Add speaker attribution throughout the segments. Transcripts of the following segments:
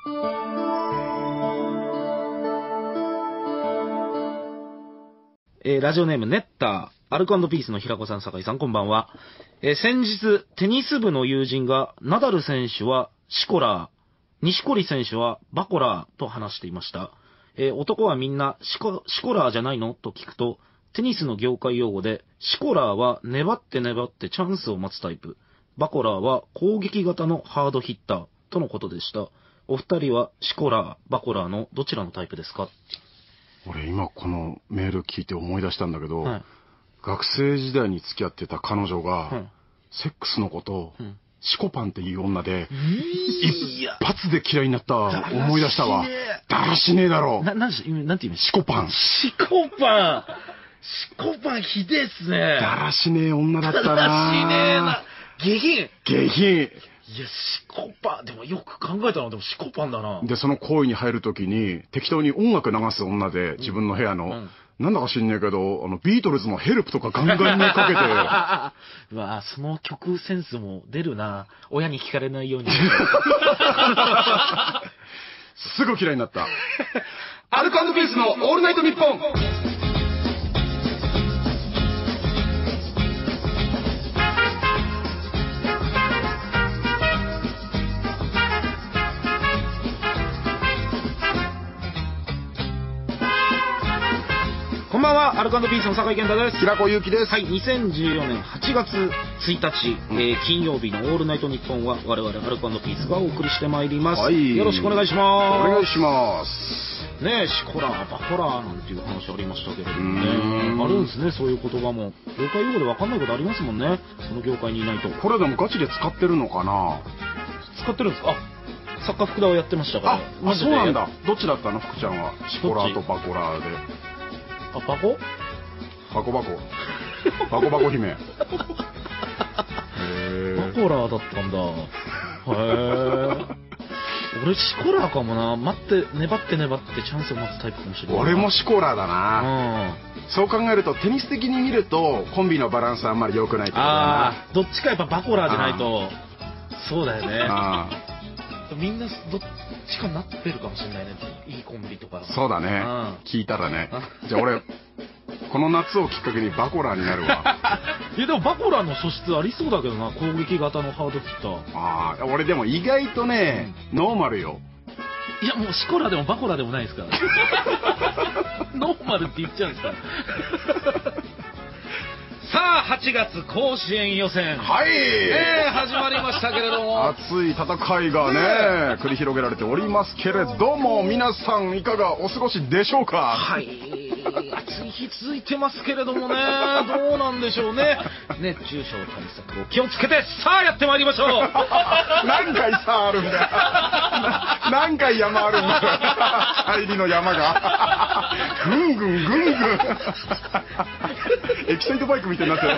Speaker 1: ラジオネームネッター、アルコ&ピースの平子さん、酒井さん、こんばんは。先日、テニス部の友人が、ナダル選手はシコラー、錦織選手はバコラーと話していました。男はみんなシコラーじゃないのと聞くと、テニスの業界用語で、シコラーは粘って粘ってチャンスを待つタイプ、バコラーは攻撃型のハードヒッターとのことでした。お二人はシコラー、バコラーのどちらのタイプですか？
Speaker 2: 俺今このメール聞いて思い出したんだけど、
Speaker 1: はい、
Speaker 2: 学生時代に付き合ってた彼女が、セックスのことを、シコパンっていう女で、一発で嫌いになった思い出したわ。だらしねえだろ。
Speaker 1: なんていうの？シ
Speaker 2: コパン。
Speaker 1: シコパンひでえっすね。
Speaker 2: だらしねえ女だったな。
Speaker 1: だらしねえな。下品。いや、シコパン、でもよく考えたのでもシコパンだな。
Speaker 2: で、その行為に入るときに、適当に音楽流す女で、自分の部屋の、なんだか知んねえけど、ビートルズのヘルプとかガンガンにかけ
Speaker 1: て。うわ、その曲センスも出るな。親に聞かれないように。
Speaker 2: すぐ嫌いになった。アルコ&ピースのオールナイトニッポン。
Speaker 1: こんばんは、アルコ&ピースの酒井健太です。
Speaker 2: 平子祐希です。
Speaker 1: はい、2014年8月1日、金曜日のオールナイトニッポンは我々アルコ&ピースがお送りしてまいります。はい、よろしくお願いします。
Speaker 2: お願いします。
Speaker 1: ねえ、シコラー、バコラーなんていう話ありましたけれどもね。あるんですね、そういう言葉も。業界用語で分かんないことありますもんね。その業界にいないと。
Speaker 2: これでもガチで使ってるのかな？
Speaker 1: 使ってるんですか？あ、作家福田をやってましたから。
Speaker 2: あ、そうなんだ。どっちだったの福ちゃんは。シコラーとバコラーで。
Speaker 1: あ、バコ
Speaker 2: 姫。へ
Speaker 1: バコラーだったんだ。へえ。俺シコラーかもな。粘ってチャンスを待つタイプかもしれない。
Speaker 2: 俺もシコラーだな。そう考えるとテニス的に見るとコンビのバランスあんまり良くないってことだな。
Speaker 1: どっちかやっぱバコラーじゃないと。そうだよね。みんなどっちかなってるかもしれないね。いいコンビとか。
Speaker 2: そうだね。聞いたらね。じゃあ俺この夏をきっかけにバコラーになるわ。
Speaker 1: いやでもバコラーの素質ありそうだけどな。攻撃型のハードヒッター。
Speaker 2: 俺でも意外とね、ノーマルよ。
Speaker 1: いやもうシコラでもバコラでもないですから。ノーマルって言っちゃうんですか。さあ8月甲子園予選、
Speaker 2: はい、
Speaker 1: 始まりましたけれども、
Speaker 2: 熱い戦いがね繰り広げられておりますけれども、皆さんいかがお過ごしでしょうか？
Speaker 1: はい、暑い日続いてますけれどもね、どうなんでしょうね。熱中症対策を気をつけて、さあやってまいりましょう。
Speaker 2: 何回さあるんだよ。何回山あるんだよ。入りの山がぐんぐんエキサイトバイクみたいになってる。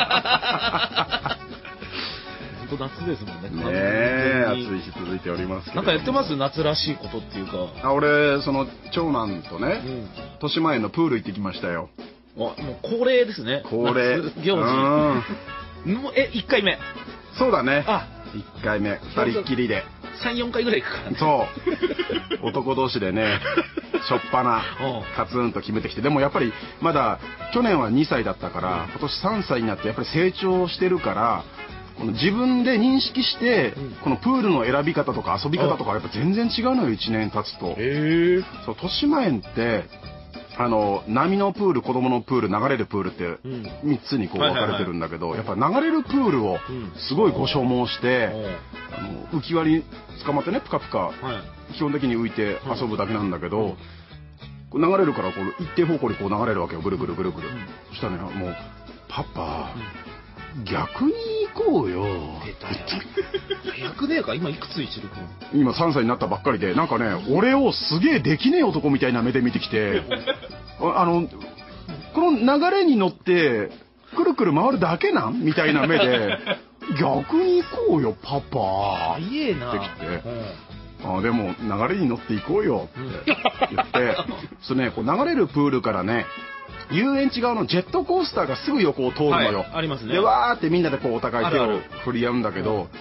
Speaker 1: 本当夏ですもんね。
Speaker 2: ねえ、暑い日続いておりますけど。
Speaker 1: なんかやってます？夏らしいことっていうか。
Speaker 2: 俺その長男とね、豊島園のプール行ってきましたよ。
Speaker 1: もう恒例ですね。
Speaker 2: 恒例
Speaker 1: 行事。1回目。
Speaker 2: そうだね。1回目2人っきりで
Speaker 1: 3、4回ぐらい行くからね。
Speaker 2: そう男同士でね、しょっぱなカツンと決めてきて、でもやっぱりまだ去年は2歳だったから、今年3歳になってやっぱり成長してるから、この自分で認識して、このプールの選び方とか遊び方とかやっぱ全然違うのよ、1年経つと。そう豊島園って波のプール、子供のプール、流れるプールって3つにこう分かれてるんだけど、やっぱ流れるプールをすごいご所望して、浮き輪に捕まってね、プカプカ基本的に浮いて遊ぶだけなんだけど、流れるからこう一定方向にこう流れるわけよ、ぐるぐるぐるぐる。そしたらね、もうパパ逆に行こうよ。
Speaker 1: 早くねえか。今いくつ一る君？
Speaker 2: 今3歳になったばっかりで、なんかね、俺をすげえできねえ男みたいな目で見てきて、この流れに乗ってくるくる回るだけなんみたいな目で、逆に行こうよパパって
Speaker 1: 言ってき
Speaker 2: て、でも流れに乗って行こうよって言って、それね、こう流れるプールからね、遊園地側のジェットコースターがすぐ横を通るのよ。
Speaker 1: ありますね。
Speaker 2: でわーってみんなでこうお互い手を振り合うんだけど、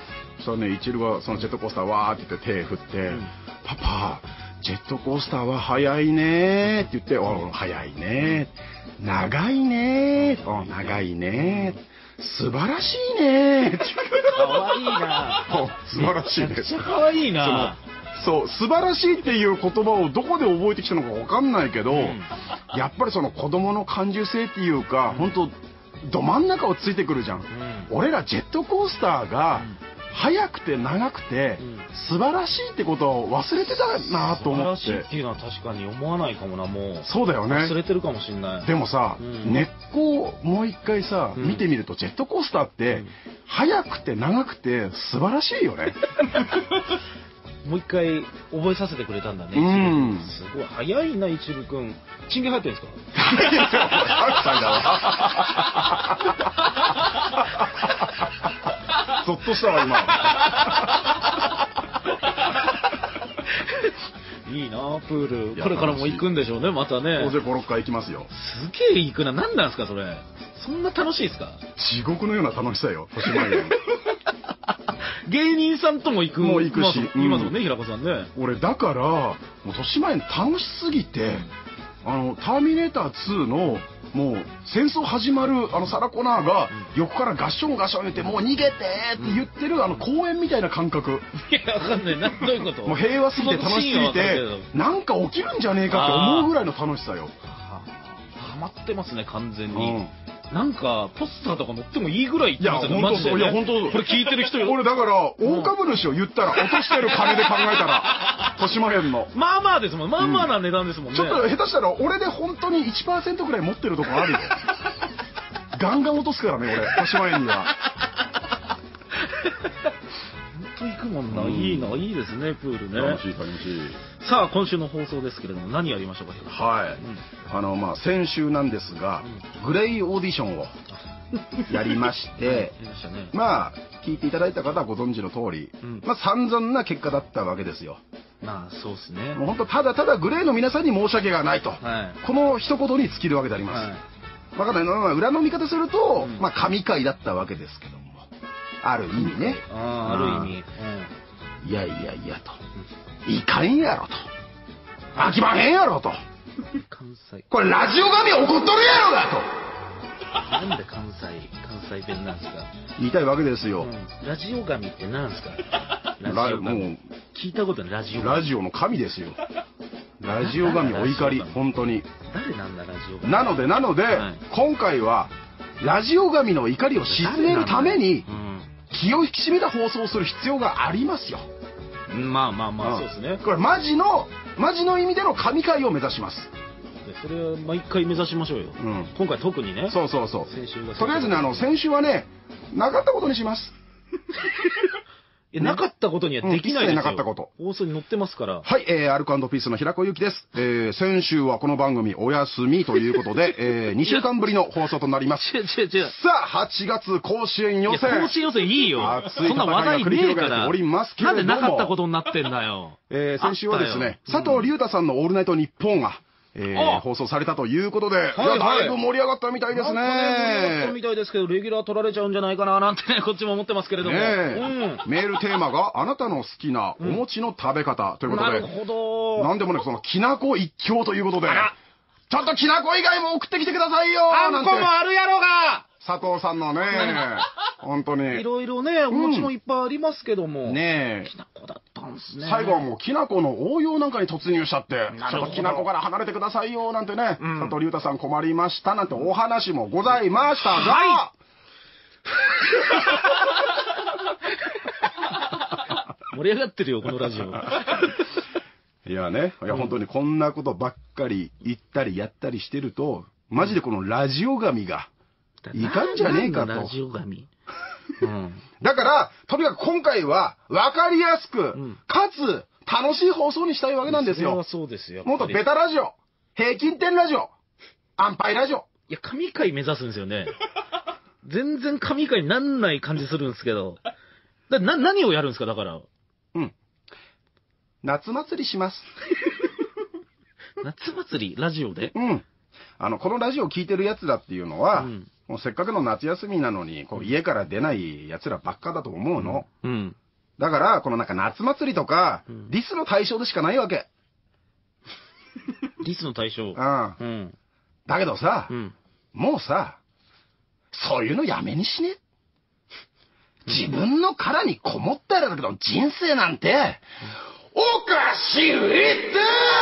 Speaker 2: そしたらね、一流がそのジェットコースターわーって言って手振って、パパ、ジェットコースターは速いねーって言って、速いねー。長いねー。長いねー。素晴らしいねー。
Speaker 1: かわいいな。
Speaker 2: 素晴らしいね。
Speaker 1: めっちゃかわいいな。
Speaker 2: そう、素晴らしいっていう言葉をどこで覚えてきたのかわかんないけど、やっぱりその子供の感受性っていうか、本当ど真ん中をついてくるじゃん。俺らジェットコースターが、速くて長くて、素晴らしいってことを忘れてたなと思って。
Speaker 1: 素晴らしいっていうのは確かに思わないかもな、もう。
Speaker 2: そうだよね。
Speaker 1: 忘れてるかもしれない。
Speaker 2: でもさ、根っこをもう一回さ、見てみると、ジェットコースターって、速くて長くて素晴らしいよね。
Speaker 1: もう一回覚えさせてくれたんだね。すごい早いな、一流くん。チンゲ入ってるんですか？8歳だわ。
Speaker 2: ゾッとしたわ、今。
Speaker 1: いいな、プール。これからも行くんでしょうね、またね。
Speaker 2: 当然5、6回行きますよ。
Speaker 1: すげえ行くな。何なんですか、それ。そんな楽しいですか？
Speaker 2: 地獄のような楽しさよ、豊島園。
Speaker 1: 芸人さんとも行く。
Speaker 2: もう行くし。
Speaker 1: いますもんね、平子さんね。
Speaker 2: 俺、だから、もう豊島園楽しすぎて、ターミネーター2の、もう戦争始まるサラ・コナーが横からガッションガッション言ってもう逃げてって言ってる公園みたいな感覚。
Speaker 1: いや、わかんないな。どういうこと？
Speaker 2: もう平和すぎて楽しすぎて、なんか起きるんじゃねえかって思うぐらいの楽しさよ。
Speaker 1: ハマってますね、完全に。なんかポスターとか載ってもいいぐらい言ってますよね。
Speaker 2: いや本当
Speaker 1: これ聞いてる人よ。
Speaker 2: 俺だから大株主を言ったら落としてる金で考えたら豊島園の
Speaker 1: まあまあですもん。まあまあな値段ですもんね。
Speaker 2: ちょっと下手したら俺で本当に 1% ぐらい持ってるとこあるよ。ガンガン落とすからね、俺豊島園には。
Speaker 1: 本当行くもんな。いいな、いいですね、プールね。
Speaker 2: 楽しい楽しい。
Speaker 1: さあ、今週の放送ですけれども、何やりましょうか。
Speaker 2: はい。先週なんですが、グレイオーディションをやりまして、聞いていただいた方はご存知の通り、散々な結果だったわけですよ。
Speaker 1: まあ、そうですね。
Speaker 2: もう本当ただただグレイの皆さんに申し訳がないと、この一言に尽きるわけであります。わかんない。裏の見方すると、神回だったわけですけども、ある意味ね。
Speaker 1: ある意味。
Speaker 2: いやいやいやと。いかんやろと。飽きまへんやろと。
Speaker 1: 関西。
Speaker 2: これラジオ神怒っとるやろが
Speaker 1: と。なんで関西弁なんですか。
Speaker 2: 言いたいわけですよ。
Speaker 1: ラジオ神ってなんですか。もう聞いたことない。
Speaker 2: ラジオの神ですよ。ラジオ神お怒り、本当に。
Speaker 1: 誰なんだラジオ神。
Speaker 2: なので、今回はラジオ神の怒りを鎮めるために気を引き締めた放送をする必要がありますよ。
Speaker 1: まあそうですね。
Speaker 2: これマジの意味での神回を目指します。
Speaker 1: それは毎回目指しましょうよ。今回特にね。
Speaker 2: そう。
Speaker 1: 先週が。
Speaker 2: とりあえずね、先週はね、なかったことにします。
Speaker 1: なかったことにはできないですよ。
Speaker 2: なかったこと。
Speaker 1: 放送に載ってますから。
Speaker 2: はい、アルコ&ピースの平子ゆきです。先週はこの番組お休みということで、2週間ぶりの放送となります。
Speaker 1: 違う。
Speaker 2: さあ、8月甲子園予選。
Speaker 1: 甲子園予選いいよ。
Speaker 2: 熱い戦いが繰り広げられておりますけれども。
Speaker 1: なんでなかったことになってんだよ。
Speaker 2: 先週はですね、佐藤隆太さんのオールナイトニッポンが、放送されたということで、だいぶ盛り上がったみたいですね。
Speaker 1: 盛り上がったみたいですけど、レギュラー取られちゃうんじゃないかななんてね、こっちも思ってますけれども。
Speaker 2: メールテーマが、あなたの好きなお餅の食べ方ということで、
Speaker 1: なるほど。
Speaker 2: なんでもね、そのきなこ一強ということで、ちょっときなこ以外も送ってきてくださいよ
Speaker 1: あんこもあるやろが
Speaker 2: 佐藤さんのね、本当に。
Speaker 1: いろいろね、お餅もいっぱいありますけども。
Speaker 2: ねえ。
Speaker 1: きなこだったんですね。
Speaker 2: 最後はもうきなこの応用なんかに突入しちゃって、ちょっときなこから離れてくださいよなんてね、佐藤隆太さん困りましたなんてお話もございましたが、
Speaker 1: 盛り上がってるよ、このラジオ。
Speaker 2: いやね、本当にこんなことばっかり言ったりやったりしてると、マジでこのラジオ神が、いかんじゃねえかと。
Speaker 1: ラジオ神。
Speaker 2: だから、とにかく今回は分かりやすく、かつ楽しい放送にしたいわけなんですよ。
Speaker 1: そうですよ。
Speaker 2: もっとベタラジオ、平均点ラジオ、安牌ラジオ。
Speaker 1: いや、神回目指すんですよね。全然神回になんない感じするんですけど。何をやるんですか、だから。
Speaker 2: 夏祭りします。
Speaker 1: 夏祭りラジオで？
Speaker 2: このラジオを聞いてる奴らっていうのは、もうせっかくの夏休みなのに、こう家から出ない奴らばっかだと思うの。 だから、このなんか夏祭りとか、ディスの対象でしかないわけ。
Speaker 1: ディスの対象。
Speaker 2: うん。だけどさ、もうさ、そういうのやめにしね。自分の殻にこもったらだけど人生なんて、おかしいって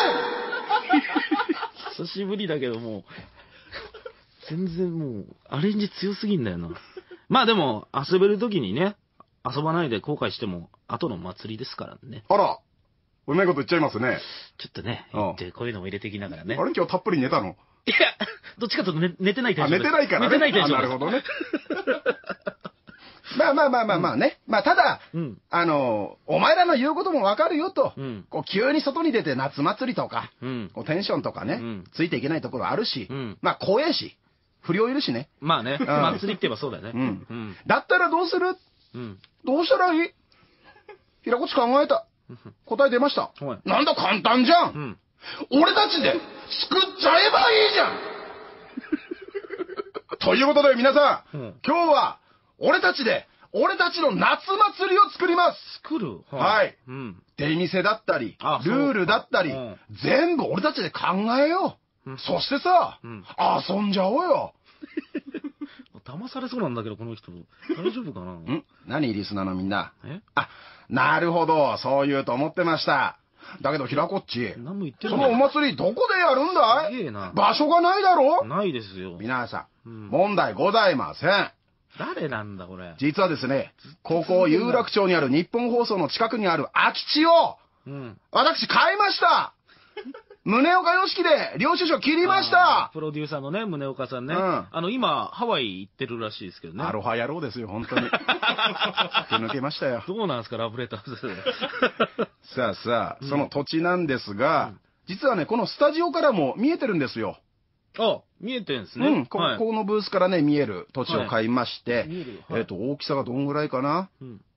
Speaker 1: 久しぶりだけどもう、全然もう、アレンジ強すぎんだよな。まあでも、遊べるときにね、遊ばないで後悔しても、後の祭りですからね。
Speaker 2: あら、うまいこと言っちゃいますね。
Speaker 1: ちょっとね、こういうのも入れていきながらね。
Speaker 2: あれ今日たっぷり寝たの？
Speaker 1: いや、どっちかというと寝てないテンションです。
Speaker 2: 寝てないからね。
Speaker 1: 寝てないテンション
Speaker 2: なるほどね。まあね。まあただ、お前らの言うこともわかるよと。こう急に外に出て夏祭りとか、こうテンションとかね、ついていけないところあるし、まあ怖えし、不良いるしね。
Speaker 1: まあね、祭りって言えばそうだよね。
Speaker 2: だったらどうする？どうしたらいい？平子っち考えた。答え出ました。なんだ簡単じゃん。俺たちで作っちゃえばいいじゃん。ということで皆さん、今日は俺たちの夏祭りを作ります。
Speaker 1: 作る？
Speaker 2: はい。出店だったり、ルールだったり、全部俺たちで考えよう。そしてさ、遊んじゃおうよ。
Speaker 1: 騙されそうなんだけど、この人。大丈夫かな？
Speaker 2: 何リスナーのみんな。なるほど、そう言うと思ってました。だけど、平子っち、そのお祭りどこでやるんだい？場所がないだろ？
Speaker 1: ないですよ。
Speaker 2: 皆さん、問題ございません。
Speaker 1: 誰なんだ、これ。
Speaker 2: 実はですね、ここ有楽町にある日本放送の近くにある空き地を、私買いました。宗岡良樹で領収書切りました。
Speaker 1: プロデューサーのね、宗岡さんね。今、ハワイ行ってるらしいですけどね。
Speaker 2: アロハ野郎ですよ、本当に。抜けましたよ。
Speaker 1: どうなんですか、ラブレターズ。
Speaker 2: さあ、その土地なんですが、実はね、このスタジオからも見えてるんですよ。
Speaker 1: あ、見えてるんですね。
Speaker 2: ここのブースからね、見える土地を買いまして、大きさがどんぐらいかな。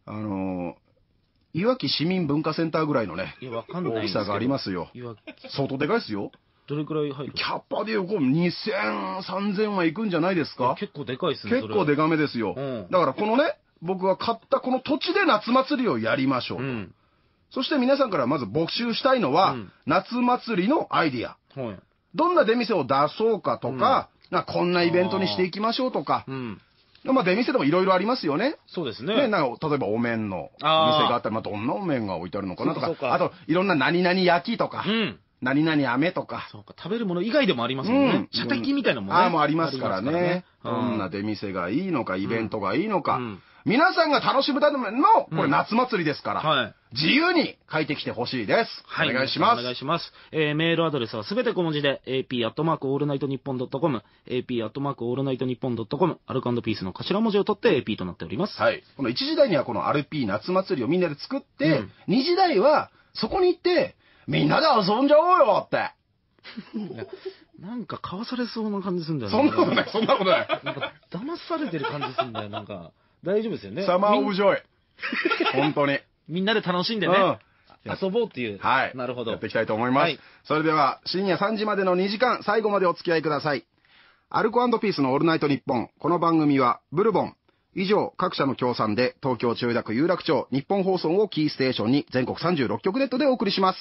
Speaker 2: いわき市民文化センターぐらいのね、大きさがありますよ。相当でかいですよ。
Speaker 1: どれくらい入る？
Speaker 2: キャッパでいうと2000、3000はいくんじゃないですか？
Speaker 1: 結構でかいですね。
Speaker 2: 結構でかめですよ。だからこのね、僕が買ったこの土地で夏祭りをやりましょう。そして皆さんからまず募集したいのは、夏祭りのアイディア。どんな出店を出そうかとか、こんなイベントにしていきましょうとか、まあ出店でもいろいろありますよね。
Speaker 1: そうですね。
Speaker 2: 例えばお面のお店があったら、どんなお面が置いてあるのかなとか、あといろんな何々焼きとか、何々飴とか。
Speaker 1: そうか、食べるもの以外でもありますもんね。射的みたいなもんね。
Speaker 2: もうありますからね。どんな出店がいいのか、イベントがいいのか。皆さんが楽しむための、これ夏祭りですから、自由に書いてきてほしいです。お願いします。
Speaker 1: お願いします。メールアドレスはすべて小文字で、ap@allnightnippon.com、ap@allnightnippon.com、アルコ&ピースの頭文字を取って AP となっております。
Speaker 2: はい。この1時台にはこの RP 夏祭りをみんなで作って、2時台はそこに行って、みんなで遊んじゃおうよって。
Speaker 1: なんか買わされそうな感じするんだよね。
Speaker 2: そんなことない、そんなことない。
Speaker 1: なんか騙されてる感じするんだよ、なんか。大丈夫ですよね。
Speaker 2: サマーオブジョイ。本当に。
Speaker 1: みんなで楽しんでね。遊ぼうっていう。
Speaker 2: はい。
Speaker 1: なるほど。
Speaker 2: やっていきたいと思います。それでは、深夜3時までの2時間、最後までお付き合いください。アルコ&ピースのオールナイトニッポン。この番組は、ブルボン。以上、各社の協賛で、東京千代田区有楽町、日本放送をキーステーションに、全国36局ネットでお送りします。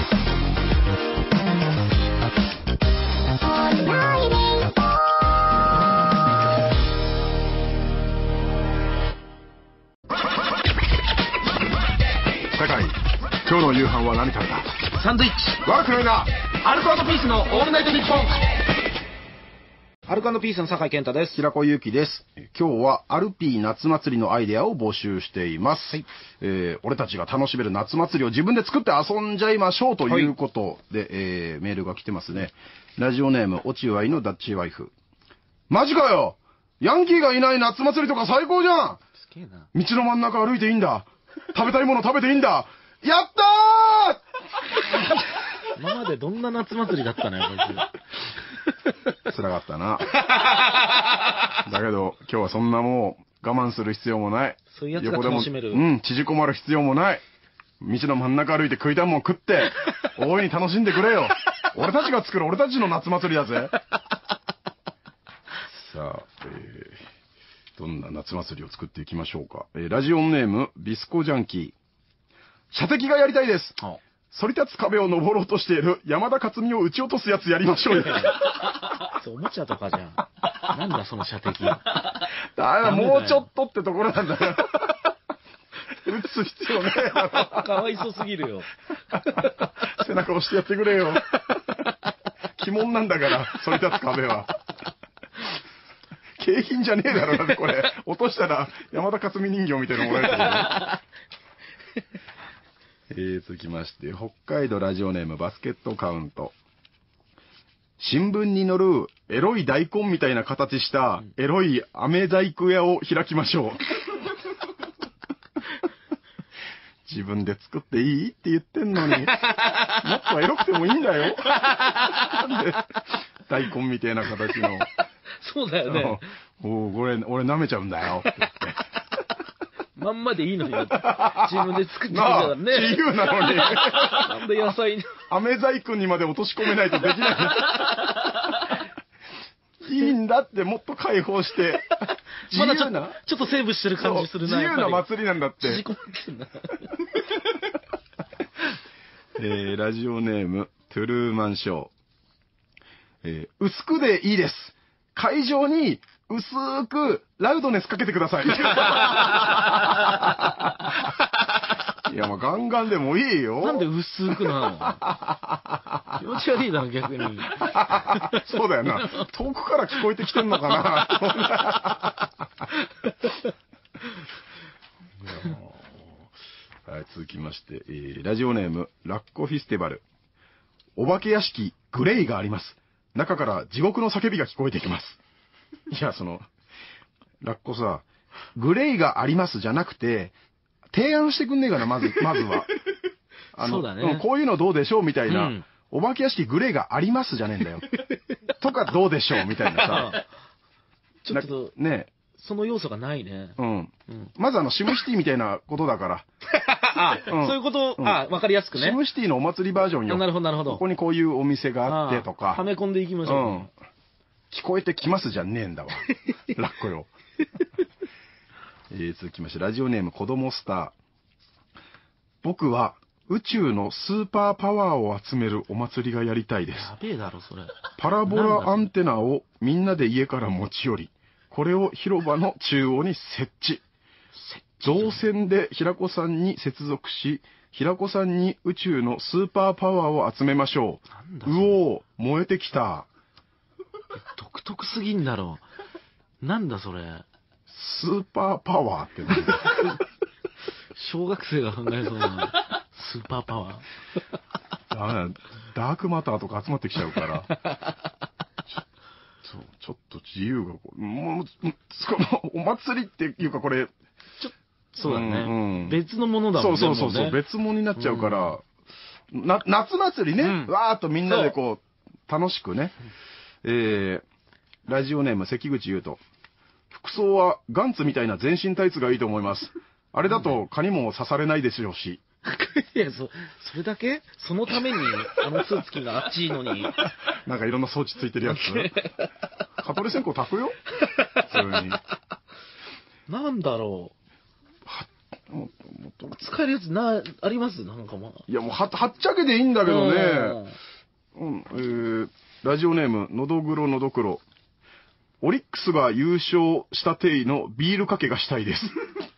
Speaker 2: 今日の夕飯は何食べた？
Speaker 1: サンドイッチ。
Speaker 2: 悪くないな。
Speaker 1: アルコ&ピースのオールナイトニッポン。アルコ&ピースの酒井健太です。
Speaker 2: 平子祐希です。今日はアルピー夏祭りのアイデアを募集しています。俺たちが楽しめる夏祭りを自分で作って遊んじゃいましょうということで、メールが来てますね。ラジオネーム、落ちわいのダッチワイフ。マジかよ！ヤンキーがいない夏祭りとか最高じゃん！
Speaker 1: すげえな。
Speaker 2: 道の真ん中歩いていいんだ。食べたいもの食べていいんだ。やった
Speaker 1: ー今までどんな夏祭りだったのよ、
Speaker 2: 辛かったな。だけど、今日はそんなもう我慢する必要もない。
Speaker 1: そういうやつが楽しめる。
Speaker 2: 縮こまる必要もない。道の真ん中歩いて食いたいもん食って、大いに楽しんでくれよ。俺たちが作る俺たちの夏祭りだぜ。さあ、 どんな夏祭りを作っていきましょうか。ラジオネーム、ビスコジャンキー。射的がやりたいです。反り立つ壁を登ろうとしている山田勝美を撃ち落とすやつやりましょうよ。
Speaker 1: おもちゃとかじゃん。なんだその射的。
Speaker 2: もうちょっとってところなんだよ。撃つ必要ねえだろ。
Speaker 1: かわいそうすぎるよ。
Speaker 2: 背中押してやってくれよ。鬼門なんだから、反り立つ壁は。景品じゃねえだろ、だってこれ。落としたら山田勝美人形みたいなのもらえるけど。続きまして、北海道ラジオネームバスケットカウント。新聞に載るエロい大根みたいな形したエロい飴細工屋を開きましょう。自分で作っていいって言ってんのに、もっとエロくてもいいんだよ。なんで大根みたいな形の。
Speaker 1: そうだよね。
Speaker 2: 俺舐めちゃうんだよって言って。
Speaker 1: まんまでいいのに、自分で作ってるからね。
Speaker 2: 自由なのに。
Speaker 1: なんで野菜に。
Speaker 2: 飴細工にまで落とし込めないとできない。いいんだってもっと解放して。
Speaker 1: まだちょっとセーブしてる感じするな。
Speaker 2: 自由な祭りなんだって。
Speaker 1: 縮こめてんな。
Speaker 2: ラジオネーム、トゥルーマンショー。薄くでいいです。会場に薄くラウドネスかけてください。いや、まあガンガンでもいいよ。
Speaker 1: なんで薄くなの？気持ち悪いだろ、逆に。
Speaker 2: そうだよな。遠くから聞こえてきてんのかな。はい、続きまして、ラジオネーム、ラッコフィスティバル。お化け屋敷、グレイがあります。中から地獄の叫びが聞こえてきます。いや、ラッコさ、グレイがありますじゃなくて、提案してくんねえかな、まずは。
Speaker 1: そうだね。
Speaker 2: こういうのどうでしょうみたいな、お化け屋敷グレイがありますじゃねえんだよ。とかどうでしょうみたいなさ。
Speaker 1: ちょっと、ね、その要素がないね。
Speaker 2: まずシムシティみたいなことだから。
Speaker 1: そういうこと、わかりやすくね。
Speaker 2: シムシティのお祭りバージョンよ。
Speaker 1: なるほど、なるほど。
Speaker 2: ここにこういうお店があってとか。
Speaker 1: はめ込んでいきましょう。
Speaker 2: 聞こえてきますじゃねえんだわ。ラッコよ。続きまして、ラジオネーム子供スター。僕は宇宙のスーパーパワーを集めるお祭りがやりたいです。
Speaker 1: やべえだろ、それ。
Speaker 2: パラボラアンテナをみんなで家から持ち寄り、これを広場の中央に設置。造船で平子さんに接続し、平子さんに宇宙のスーパーパワーを集めましょう。うおー、燃えてきた。
Speaker 1: 独特すぎんだろ。なんだそれ。
Speaker 2: スーパーパワーって何だ
Speaker 1: 小学生が考えそうなスーパーパワ
Speaker 2: ー。ダークマターとか集まってきちゃうから。そう、ちょっと自由がもう、お祭りっていうかこれ、
Speaker 1: そうだね。別のものだもんね。
Speaker 2: そう、別物になっちゃうから、夏祭りね、わーっとみんなでこう、楽しくね。ラジオネーム関口優斗。服装はガンツみたいな全身タイツがいいと思います。あれだと蚊にも刺されないですよし。
Speaker 1: いや、それだけそのためにスーツ着があっちいのに。
Speaker 2: なんかいろんな装置ついてるやつ。蚊取り線香炊くよ普通に。
Speaker 1: なんだろう。使えるやつありますなんか
Speaker 2: いや、もうはっちゃけでいいんだけどね。ラジオネーム、のどぐろのどくろ。オリックスが優勝した定位のビールかけがしたいです。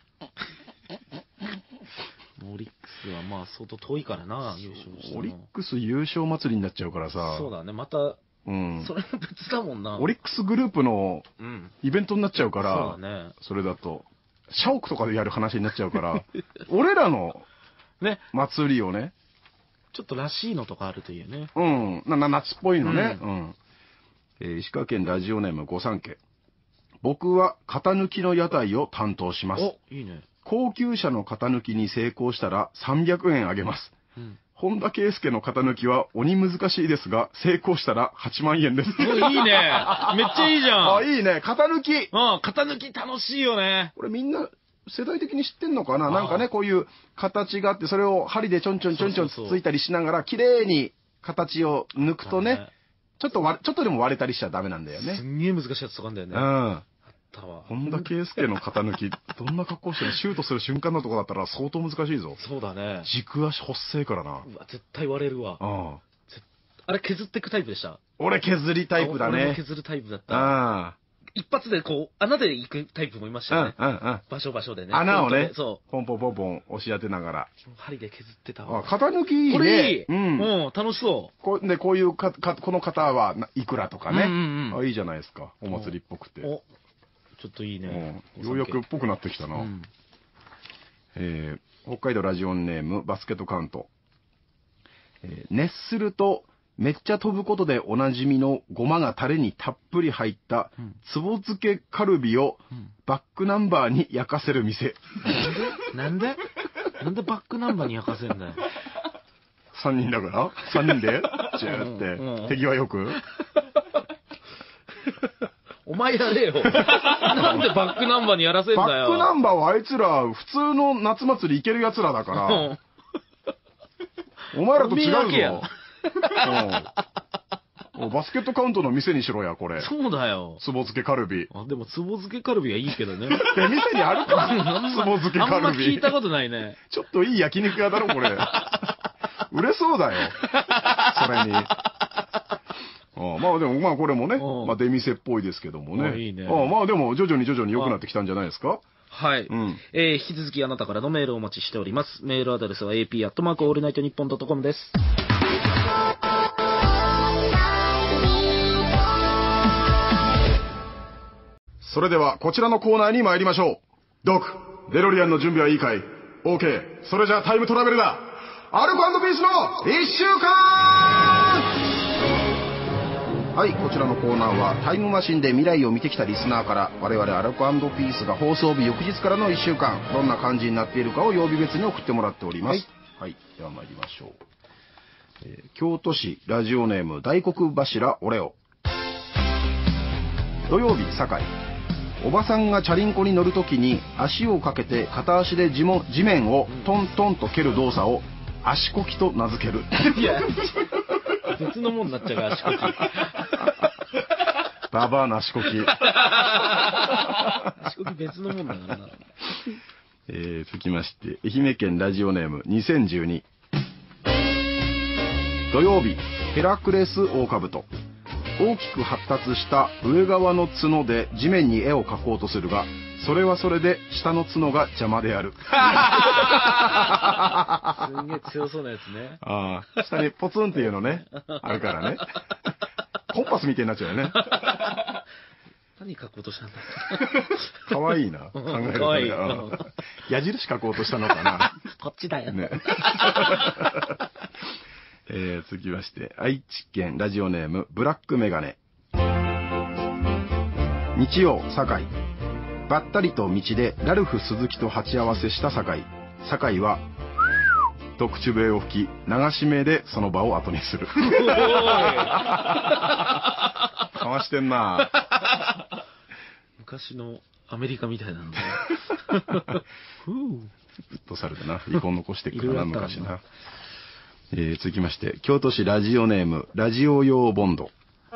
Speaker 1: オリックスはまあ相当遠いからな、優勝したの。
Speaker 2: オリックス優勝祭りになっちゃうからさ。
Speaker 1: そうだね、また、それも別だもんな。
Speaker 2: オリックスグループのイベントになっちゃうから、
Speaker 1: そうだね。そ
Speaker 2: れだと、社屋とかでやる話になっちゃうから、俺らの祭りをね、
Speaker 1: ちょっとらしいのとかあるといいよね。
Speaker 2: 夏っぽいのね。石川県ラジオネーム御三家。僕は型抜きの屋台を担当します。
Speaker 1: お、いいね。
Speaker 2: 高級車の型抜きに成功したら300円あげます。本田圭佑の型抜きは鬼難しいですが、成功したら8万円です。
Speaker 1: いいね。めっちゃいいじゃん。
Speaker 2: いいね。型抜き。
Speaker 1: 型抜き楽しいよね。
Speaker 2: これみんな世代的に知ってんのかな。なんかね、こういう形があって、それを針でちょんちょんつついたりしながら、綺麗に形を抜くとね、ちょっとでも割れたりしちゃダメなんだよね。
Speaker 1: すんげえ難しいやつとかあんだよね。 ったわ。
Speaker 2: 本田圭佑の型抜き、どんな格好してるシュートする瞬間のとこだったら相当難しいぞ。
Speaker 1: そうだね。
Speaker 2: 軸足細いからな。
Speaker 1: うわ、絶対割れるわ。
Speaker 2: あ
Speaker 1: あれ削っていくタイプでした？
Speaker 2: 俺削りタイプだね。
Speaker 1: 俺も削るタイプだった。
Speaker 2: ああ。
Speaker 1: 一発でこう、穴で行くタイプもいましたよね。場所でね。
Speaker 2: 穴をね、
Speaker 1: そう。
Speaker 2: ポンポンポンポン押し当てながら。
Speaker 1: 針で削ってたわ。
Speaker 2: 型抜きいいね。
Speaker 1: これいい。うん、楽しそう。
Speaker 2: こういうこの型はいくらとかね。いいじゃないですか。お祭りっぽくて。
Speaker 1: お、ちょっといいね。
Speaker 2: ようやくっぽくなってきたな。北海道ラジオネームバスケットカウント。熱するとめっちゃ飛ぶことでおなじみのごまがタレにたっぷり入ったつぼ漬けカルビをバックナンバーに焼かせる店。
Speaker 1: なんでバックナンバーに焼かせんだよ。
Speaker 2: 3人だから ?3 人でジューって手際よく
Speaker 1: お前やれよ。なんでバックナンバーにやらせんだよ。
Speaker 2: バックナンバーはあいつら普通の夏祭り行ける奴らだから。お前らと違うぞ。バスケットカウントの店にしろや、これ。
Speaker 1: そうだよ。
Speaker 2: つぼ漬けカルビ。
Speaker 1: でも、つぼ漬けカルビはいいけどね。
Speaker 2: 店にあるかつぼ漬けカルビ。
Speaker 1: あんま聞いたことないね。
Speaker 2: ちょっといい焼肉屋だろ、これ。売れそうだよ。それに。まあでも、これもね、出店っぽいですけどもね。
Speaker 1: いいね。
Speaker 2: まあでも、徐々に良くなってきたんじゃないですか。
Speaker 1: はい。引き続きあなたからのメールをお待ちしております。メールアドレスは ap@allnightnippon.com です。
Speaker 2: それではこちらのコーナーに参りましょう。ドク、デロリアンの準備はいいかい？ OK。それじゃあタイムトラベルだ。アルコ&ピースの1週間。はい、こちらのコーナーはタイムマシンで未来を見てきたリスナーから我々アルコ&ピースが放送日翌日からの1週間どんな感じになっているかを曜日別に送ってもらっております。はい、では参りましょう。京都市ラジオネーム大黒柱オレオ。土曜日堺。おばさんがチャリンコに乗るときに足をかけて片足で地面をトントンと蹴る動作を足こきと名付ける。
Speaker 1: いや別のもんになっちゃうから足こき。
Speaker 2: ババアの足こき。
Speaker 1: 足こき別のもんだからな。
Speaker 2: 続きまして愛媛県ラジオネーム2012。土曜日ヘラクレスオオカブト。大きく発達した上側の角で地面に絵を描こうとするが、それはそれで下の角が邪魔である。
Speaker 1: すんげえ強そうなやつね。
Speaker 2: 下にポツンっていうのね、あるからね。コンパスみたいになっちゃうよね。
Speaker 1: 何描こうとしたんだ。
Speaker 2: かわいいな、考えるとね。矢印描こうとしたのかな。
Speaker 1: こっちだよ。ね。
Speaker 2: 続きまして愛知県ラジオネームブラックメガネ。日曜堺。ばったりと道でラルフ鈴木と鉢合わせした堺はと口笛を吹き流し目でその場を後にする。かわしてんな。
Speaker 1: 昔のアメリカみたいなんだ。
Speaker 2: フットサルだな。遺恨残してくるな昔な。続きまして京都市ラジオネームラジオ用ボンド。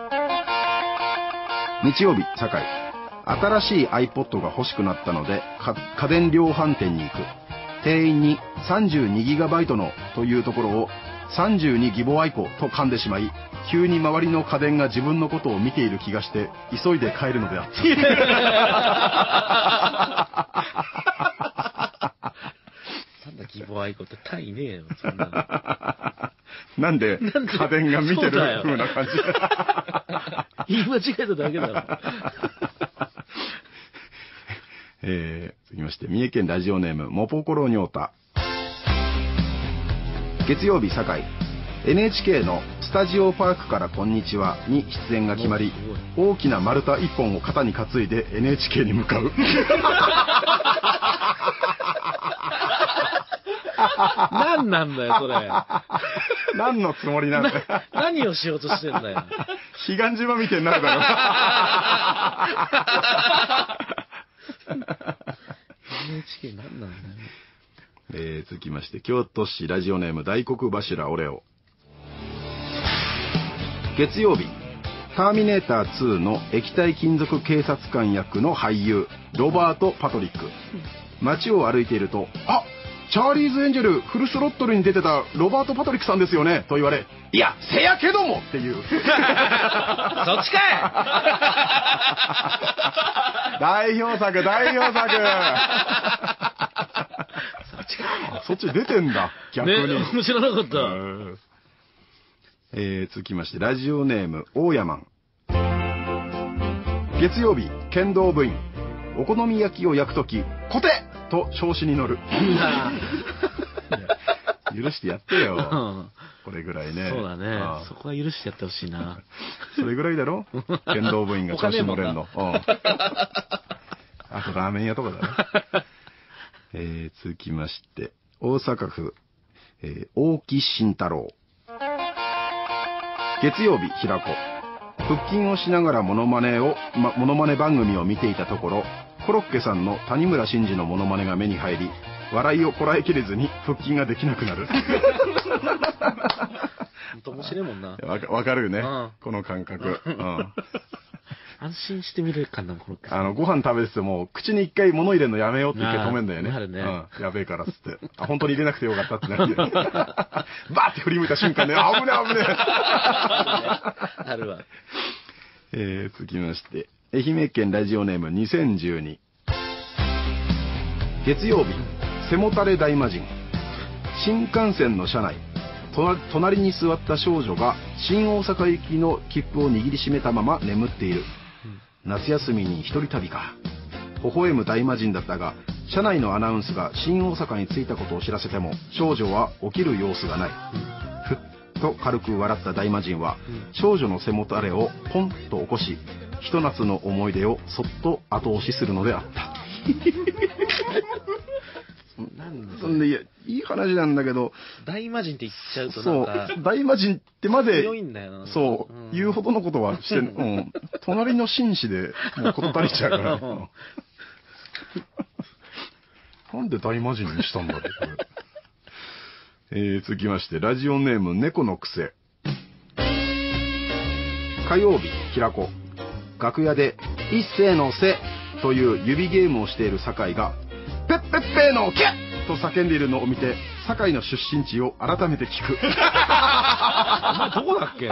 Speaker 2: 日曜日堺。新しい iPod が欲しくなったので家電量販店に行く。店員に 32GB のというところを32ギボアイコと噛んでしまい、急に周りの家電が自分のことを見ている気がして急いで帰るのであった。
Speaker 1: なんだギボアイコって単位ねえよ。そんなの。
Speaker 2: なんで家電が見てる風な感じ。
Speaker 1: 言い間違えただけだろ。
Speaker 2: 続きまして三重県ラジオネームモポコロニョータ。月曜日堺。 NHK のスタジオパークからこんにちはに出演が決まり、大きな丸太1本を肩に担いで NHK に向かう。
Speaker 1: 何なんだよそれ。
Speaker 2: 何のつもりなんだよ。
Speaker 1: 何をしようとしてんだよ。
Speaker 2: 彼岸島みたいになるだろ。
Speaker 1: NHK 何なんだよ。
Speaker 2: 続きまして京都市ラジオネーム大黒柱オレオ。月曜日ターミネーター2の液体金属警察官役の俳優ロバート・パトリック。街を歩いていると、あ、チャーリーズ・エンジェルフルスロットルに出てたロバート・パトリックさんですよねと言われ、いやせやけどもっていう。
Speaker 1: そっちかい。
Speaker 2: 代表作。そっち出てんだ、逆に。
Speaker 1: ね、知らなかった。
Speaker 2: 続きまして、ラジオネーム、大山ん。月曜日、剣道部員。お好み焼きを焼くとき、コテと調子に乗る。許してやってよ。これぐらいね。
Speaker 1: そうだね。そこは許してやってほしいな。
Speaker 2: それぐらいだろ、剣道部員が調子に乗れんの。あとラーメン屋とかだね。続きまして、大阪府、大木慎太郎。月曜日、平子。腹筋をしながらモノマネ番組を見ていたところ、コロッケさんの谷村新司のモノマネが目に入り、笑いをこらえきれずに腹筋ができなくなる。
Speaker 1: 本当面白いもんな。
Speaker 2: わかるよね、この感覚。
Speaker 1: 安心して見れるかな、コロッケさん。
Speaker 2: ご飯食べてても、口に一回物入れるのやめようって一回止めんだよね。
Speaker 1: なるね。
Speaker 2: やべえからっつって。本当に入れなくてよかったってなって。バーって振り向いた瞬間ね、危ね。
Speaker 1: あるわ。
Speaker 2: 続きまして、愛媛県ラジオネーム2012。月曜日、背もたれ大魔神。新幹線の車内。隣に座った少女が新大阪行きの切符を握りしめたまま眠っている。夏休みに一人旅か。微笑む大魔神だったが、車内のアナウンスが新大阪に着いたことを知らせても少女は起きる様子がない。ふっと軽く笑った大魔神は、少女の背もたれをポンと起こし、ひと夏の思い出をそっと後押しするのであった。そんでいい話なんだけど、
Speaker 1: 大魔神って言っちゃうとなんか、
Speaker 2: そう、大魔神ってまで
Speaker 1: 強いんだよな。
Speaker 2: そう、言うほどのことはしてん、隣の紳士でもう事足りちゃうから。なんで大魔神にしたんだろう、これ。続きまして、ラジオネーム猫の癖。火曜日、平子。楽屋で一斉のせという指ゲームをしている酒井が、ペッペッペーのキャッと叫んでいるのを見て、酒井の出身地を改めて聞く。お
Speaker 1: 前どこだっけ？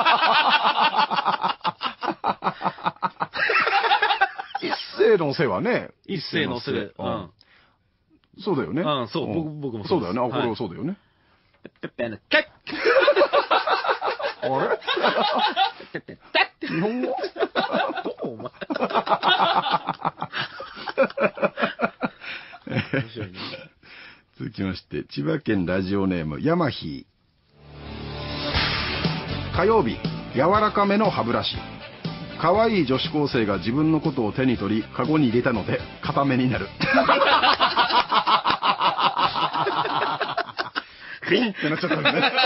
Speaker 2: 一斉のせはね、
Speaker 1: 一斉のせで。
Speaker 2: そうだよね。
Speaker 1: そう、僕も
Speaker 2: そうだよね。これはそうだよね。
Speaker 1: ペッペッペーのキャッ
Speaker 2: あれ日本語
Speaker 1: お前。面白いね。
Speaker 2: 続きまして、千葉県ラジオネーム、ヤマヒー。火曜日、柔らかめの歯ブラシ。可愛い女子高生が自分のことを手に取り、カゴに入れたので、固めになる。ビンってなっちゃったんですね。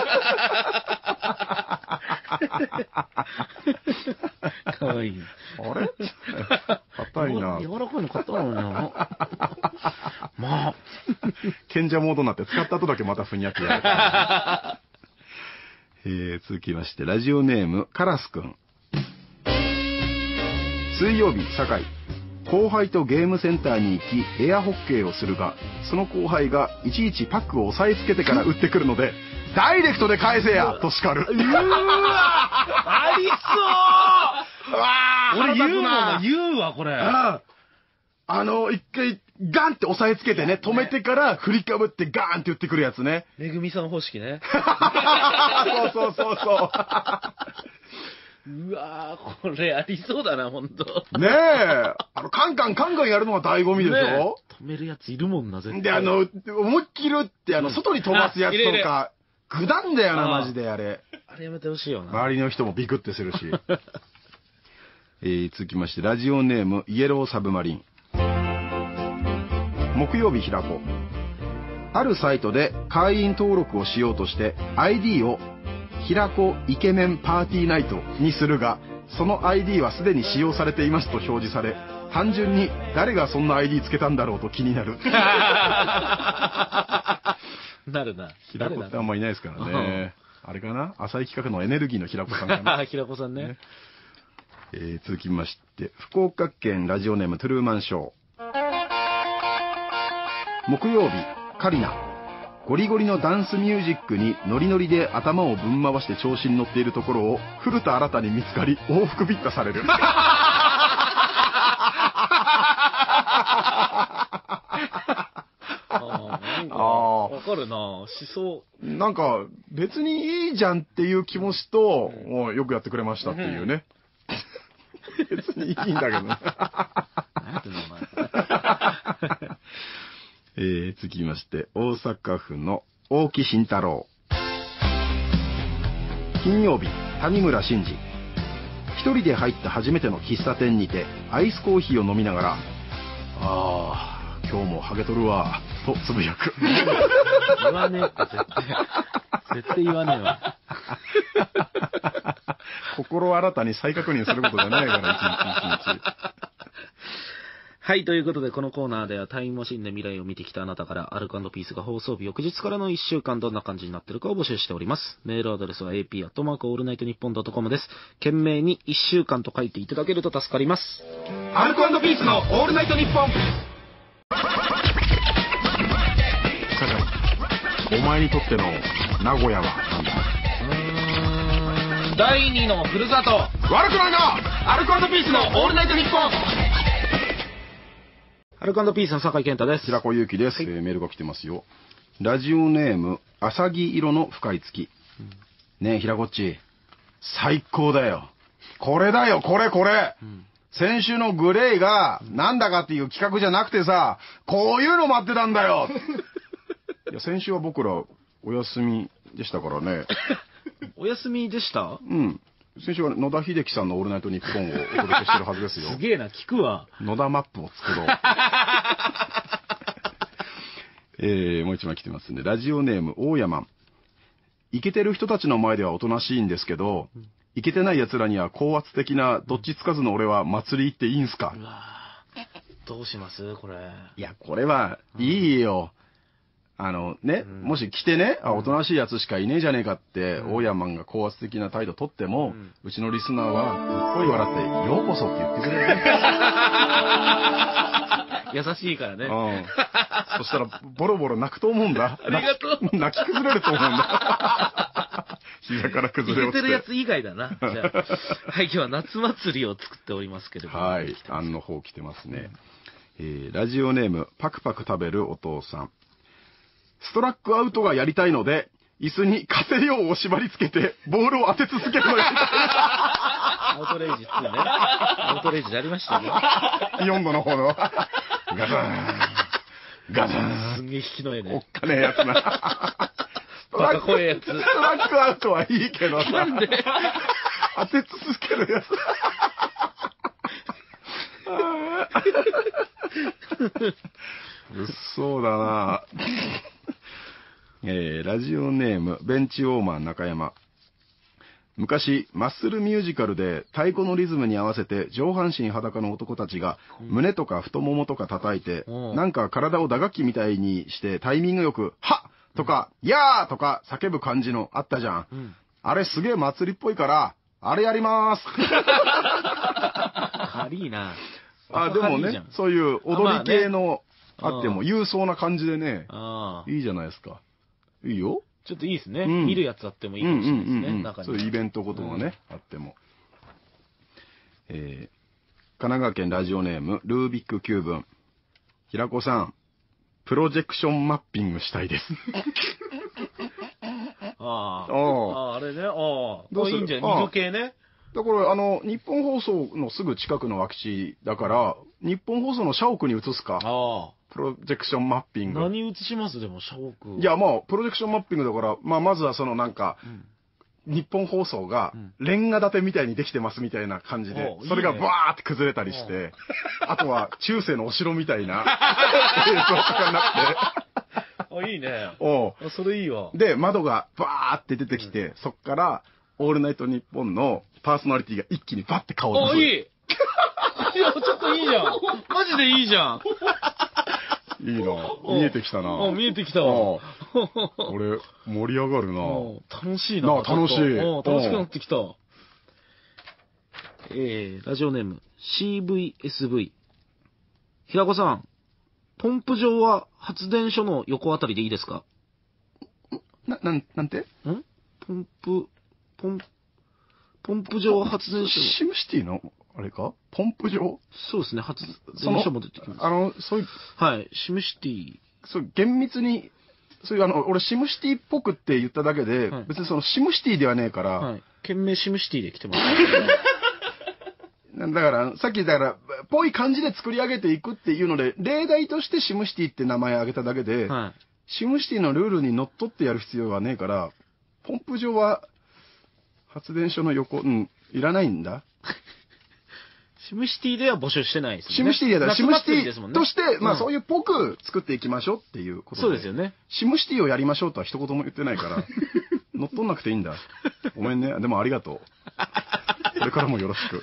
Speaker 1: かわいい。
Speaker 2: あれ硬いな。
Speaker 1: 柔らかいの買ったのにな。まあ。
Speaker 2: 賢者モードになって使った後だけまたふにゃってやる。続きまして、ラジオネーム、カラスくん。水曜日、酒井。後輩とゲームセンターに行き、エアホッケーをするが、その後輩がいちいちパックを押さえつけてから打ってくるので、ダイレクトで返せやと叱る。
Speaker 1: うわありそう俺言うもんな、言うわ、これ。
Speaker 2: 一回、ガンって押さえつけてね、止めてから振りかぶってガーンって打ってくるやつね。
Speaker 1: めぐみさん方式ね。
Speaker 2: そう。
Speaker 1: うわー、これありそうだな、ほんと。
Speaker 2: ねえ。カンカンやるのが醍醐味でしょ、
Speaker 1: 止めるやついるもんな、絶対。
Speaker 2: で、思いっきり打って、外に飛ばすやつとか、ぐだんだよな、マジで、あれ。
Speaker 1: あれやめてほしいよな。
Speaker 2: 周りの人もビクってするし。続きまして、ラジオネーム、イエローサブマリン。木曜日、平子。あるサイトで会員登録をしようとして、ID を、平子イケメンパーティーナイトにするが、その ID はすでに使用されていますと表示され、単純に誰がそんな ID つけたんだろうと気になる。
Speaker 1: なるな。
Speaker 2: 平子ってあんまいないですからね。あれかな、浅い企画のエネルギーの平子さんかな。
Speaker 1: 平子さんね。
Speaker 2: 続きまして、福岡県ラジオネームトゥルーマンショー。木曜日、カリナ。ゴリゴリのダンスミュージックにノリノリで頭をぶん回して調子に乗っているところを古田新太に見つかり往復ビッタされる。
Speaker 1: わかるな、思想。
Speaker 2: なんか別にいいじゃんっていう気もしと、もうよくやってくれましたっていうね。別にいいんだけどね。
Speaker 1: 何やってんのお前。
Speaker 2: 続きまして、大阪府の大木慎太郎。金曜日、谷村新司。一人で入った初めての喫茶店にて、アイスコーヒーを飲みながら、今日もハゲとるわ、とつぶやく。
Speaker 1: 言わねえって絶対言わねえわ。
Speaker 2: 心新たに再確認することじゃないから、一日一日。
Speaker 1: はい、ということで、このコーナーではタイムマシンで未来を見てきたあなたから、アルコ&ピースが放送日翌日からの1週間どんな感じになってるかを募集しております。メールアドレスは ap@allnightnippon.com です。懸命に1週間と書いていただけると助かります。
Speaker 2: アルコ&ピースのオールナイトニッポン。お前にとっての名古屋は何だ？
Speaker 1: 第二のふるさと。
Speaker 2: 悪くないな。アルコ&ピースのオールナイトニッポン。
Speaker 1: アルコ&ピースの酒井健太です。
Speaker 2: 平子祐希です、メールが来てますよ。ラジオネームあさぎ色の深い月、ねえ平子っち、最高だよ。これだよ、これ、先週のグレイがなんだかっていう企画じゃなくてさ、こういうの待ってたんだよ。いや、先週は僕らお休みでしたからね。
Speaker 1: お休みでした？
Speaker 2: うん。先週は野田秀樹さんのオールナイトニッポンをお届けしてるはずですよ。
Speaker 1: すげえな、聞くわ。
Speaker 2: 野田マップを作ろう。もう一枚来てますね。ラジオネーム大山。イケてる人たちの前ではおとなしいんですけど、イケてない奴らには高圧的などっちつかずの俺は祭り行っていいんすか？
Speaker 1: うわ、どうしますこれ。
Speaker 2: いや、これはいいよ。もし来てね、おとなしいやつしかいねえじゃねえかって、大山が高圧的な態度取っても、うちのリスナーは、にっこり笑って、ようこそって言ってくれる。
Speaker 1: 優しいからね。
Speaker 2: そしたら、ボロボロ泣くと思うんだ。
Speaker 1: ありがとう。
Speaker 2: 泣き崩れると思うんだ。膝から崩れ落ちて。
Speaker 1: いけてるやつ以外だな。じゃあ、はい、今日は夏祭りを作っておりますけれども。
Speaker 2: はい、案の方来てますね。ラジオネーム、パクパク食べるお父さん。ストラックアウトがやりたいので、椅子にカセリオを縛り付けて、ボールを当て続けるのやりたい。
Speaker 1: アウトレイジ2ね。アウトレイジでありましたよね。
Speaker 2: 4度の方の。ガザーン。ガザーン。
Speaker 1: すんげえ引きの絵ね。
Speaker 2: おっかねえやつな。
Speaker 1: バカ怖えやつ。
Speaker 2: ストラックアウトはいいけどさ。
Speaker 1: なんで
Speaker 2: 当て続けるやつ。うっそうだな。ラジオネームベンチウォーマー中山。昔マッスルミュージカルで太鼓のリズムに合わせて上半身裸の男たちが胸とか太ももとか叩いて、なんか体を打楽器みたいにしてタイミングよくはっとかやーとか叫ぶ感じのあったじゃん、あれすげえ祭りっぽいからあれやりまーす。
Speaker 1: 軽いな。
Speaker 2: でもね、そういう踊り系のあっても勇壮な感じでね、いいじゃないですか。いいよ。
Speaker 1: ちょっといいですね。見るやつあってもいいかもしれないですね。中に。
Speaker 2: そういうイベントごとがね、あっても。神奈川県ラジオネーム、ルービックキューブン。平子さん、プロジェクションマッピングしたいです。
Speaker 1: あれね。どういいんじゃない？二度系ね。
Speaker 2: だから日本放送のすぐ近くの空き地だから、日本放送の社屋に移すか。プロジェクションマッピング。
Speaker 1: 何移しますでも、社屋。
Speaker 2: いや、プロジェクションマッピングだから、まずは日本放送が、レンガ建てみたいにできてますみたいな感じで、それがバーって崩れたりして、あとは中世のお城みたいな映像とかになって。
Speaker 1: いいね。それいいわ。
Speaker 2: で、窓がバーって出てきて、そっから、オールナイトニッポンのパーソナリティが一気にバッて顔を出す。
Speaker 1: いい。いや、ちょっといいじゃん。マジでいいじゃん。
Speaker 2: いいな。見えてきたな。
Speaker 1: 見えてきたわ。
Speaker 2: これ、盛り上がるな。
Speaker 1: 楽しいな。
Speaker 2: 楽しい。
Speaker 1: 楽しくなってきた。 ラジオネーム CVSV。平子さん、ポンプ場は発電所の横あたりでいいですか？
Speaker 2: なんて
Speaker 1: ポンプ場は発電所。
Speaker 2: シムシティの、あれかポンプ場？
Speaker 1: そうですね、発電所も出てきます。
Speaker 2: そういう、
Speaker 1: はい、シムシティ。
Speaker 2: そう、厳密に、そういう俺シムシティっぽくって言っただけで、
Speaker 1: はい、
Speaker 2: 別にそのシムシティではねえから、
Speaker 1: はい、県名シムシティで来てます、
Speaker 2: ね。だから、さっきぽい感じで作り上げていくっていうので、例題としてシムシティって名前挙げただけで、はい、シムシティのルールにのっとってやる必要はねえから、ポンプ場は発電所の横、いらないんだ。
Speaker 1: シムシティでは募集してないですね。
Speaker 2: シムシティでは、シムシティとして、まあそういうっぽく作っていきましょうっていうことで。
Speaker 1: そうですよね。
Speaker 2: シムシティをやりましょうとは一言も言ってないから、乗っ取んなくていいんだ。ごめんね。でもありがとう。これからもよろしく。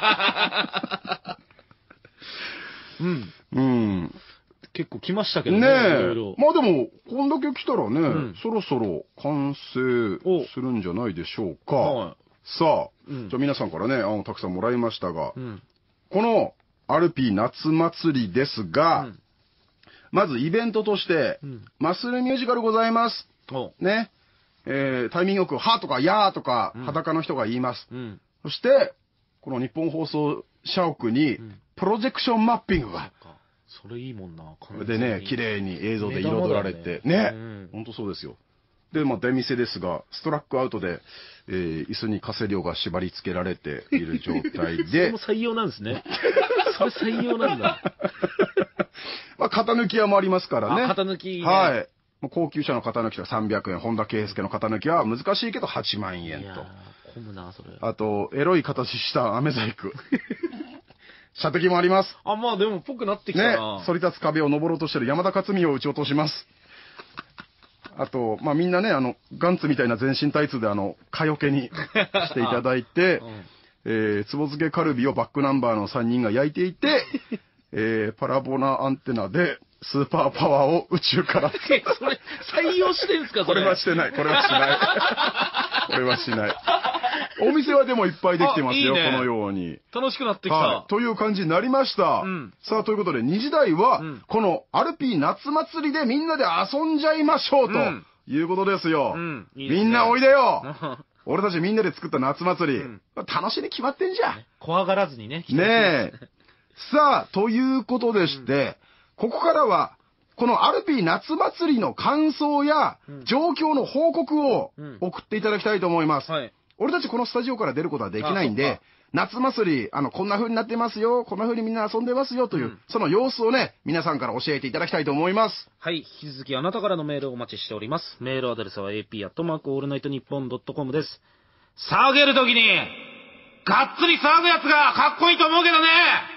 Speaker 1: 結構来ましたけどね。
Speaker 2: ねえ。まあでも、こんだけ来たらね、そろそろ完成するんじゃないでしょうか。さあ、じゃあ皆さんからね、たくさんもらいましたが、このアルピー夏祭りですが、まずイベントとして、マッスルミュージカルございます。ね。タイミングよく、はとかやーとか、裸の人が言います。そして、この日本放送社屋に、プロジェクションマッピングが。
Speaker 1: それいいもんな。
Speaker 2: でね、綺麗に映像で彩られて。ね。ほんとそうですよ。で、まあ、出店ですが、ストラックアウトで、椅子にカセリオが縛り付けられている状態で。
Speaker 1: それも採用なんですね。それ採用なんだ。
Speaker 2: まあ、型抜き屋もありますからね。
Speaker 1: 型抜き、ね。
Speaker 2: はい。高級車の型抜きは300円、本田圭佑の型抜きは難しいけど8万円と。
Speaker 1: 混むな、それ。
Speaker 2: あと、エロい形した飴細工。射的もあります。
Speaker 1: まあでも、ぽくなってきたな。
Speaker 2: ね、反り立つ壁を登ろうとしてる山田勝美を撃ち落とします。あと、まあみんなね、ガンツみたいな全身タイツで蚊よけにしていただいて、つぼ漬けカルビをバックナンバーの3人が焼いていて、パラボナアンテナでスーパーパワーを宇宙から。
Speaker 1: それ、採用してんすか、それ。
Speaker 2: これはしてない。これはしない。これはしない。お店はでもいっぱいできてますよ、このように。
Speaker 1: 楽しくなってきた。
Speaker 2: という感じになりました。さあ、ということで、2時台は、このアルピー夏祭りでみんなで遊んじゃいましょう、ということですよ。みんなおいでよ。俺たちみんなで作った夏祭り。楽しみに決まってんじゃん。
Speaker 1: 怖がらずにね。
Speaker 2: ねえ。さあ、ということでして、ここからは、このアルピー夏祭りの感想や、状況の報告を送っていただきたいと思います。俺たちこのスタジオから出ることはできないんで、夏祭り、こんな風になってますよ、こんな風にみんな遊んでますよという、その様子をね、皆さんから教えていただきたいと思います。
Speaker 1: はい、引き続きあなたからのメールをお待ちしております。メールアドレスは ap@allnightnippon.com です。騒げるときに、がっつり騒ぐやつがかっこいいと思うけどね。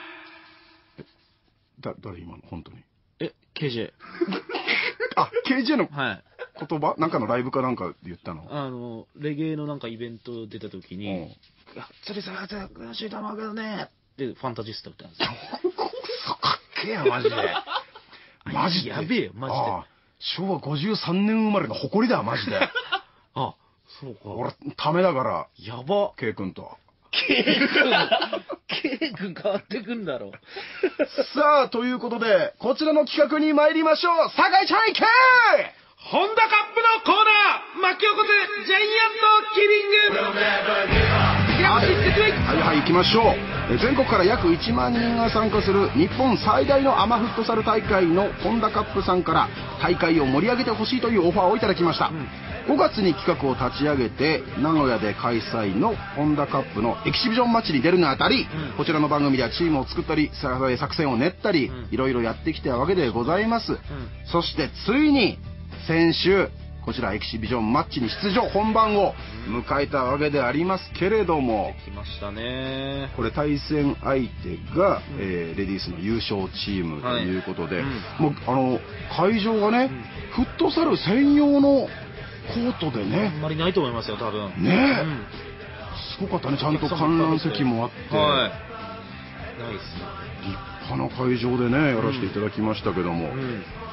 Speaker 2: 誰今の本当に。
Speaker 1: KJ。
Speaker 2: KJ の言葉なんかのライブかなんかで言った
Speaker 1: のレゲエのなんかイベント出た時に、がっつり騒ぐやつが悔しいと思うけどねってファンタジスタ歌うんですよ。
Speaker 2: かっけえや、マジで。マジで。
Speaker 1: やべえよ、マジで。
Speaker 2: 昭和53年生まれの誇りだ、マジで。
Speaker 1: そうか。
Speaker 2: 俺、ためだから。
Speaker 1: やば。
Speaker 2: K 君と。
Speaker 1: K 君変わってくんだろう。
Speaker 2: さあ、ということで、こちらの企画に参りましょう。酒井ちゃんいけー！
Speaker 1: ホンダカップのコーナー、巻き起こせジャイアントキリング。
Speaker 2: はい、行きましょう。全国から約1万人が参加する日本最大のアマフットサル大会のホンダカップさんから大会を盛り上げてほしいというオファーをいただきました。5月に企画を立ち上げて名古屋で開催のホンダカップのエキシビジョンマッチに出るにあたり、こちらの番組ではチームを作ったり作戦を練ったり、いろいろやってきたわけでございます。そしてついに先週こちらエキシビジョンマッチに出場本番を迎えたわけでありますけれども、
Speaker 1: 来ましたね。
Speaker 2: これ対戦相手が、レディースの優勝チームということで、もう会場がね、フットサル専用のコートでね、
Speaker 1: あんまりないと思いますよ、多分
Speaker 2: ね。すごかったね。ちゃんと観覧席もあって、
Speaker 1: ナイス。
Speaker 2: 立派な会場でねやらせていただきましたけども、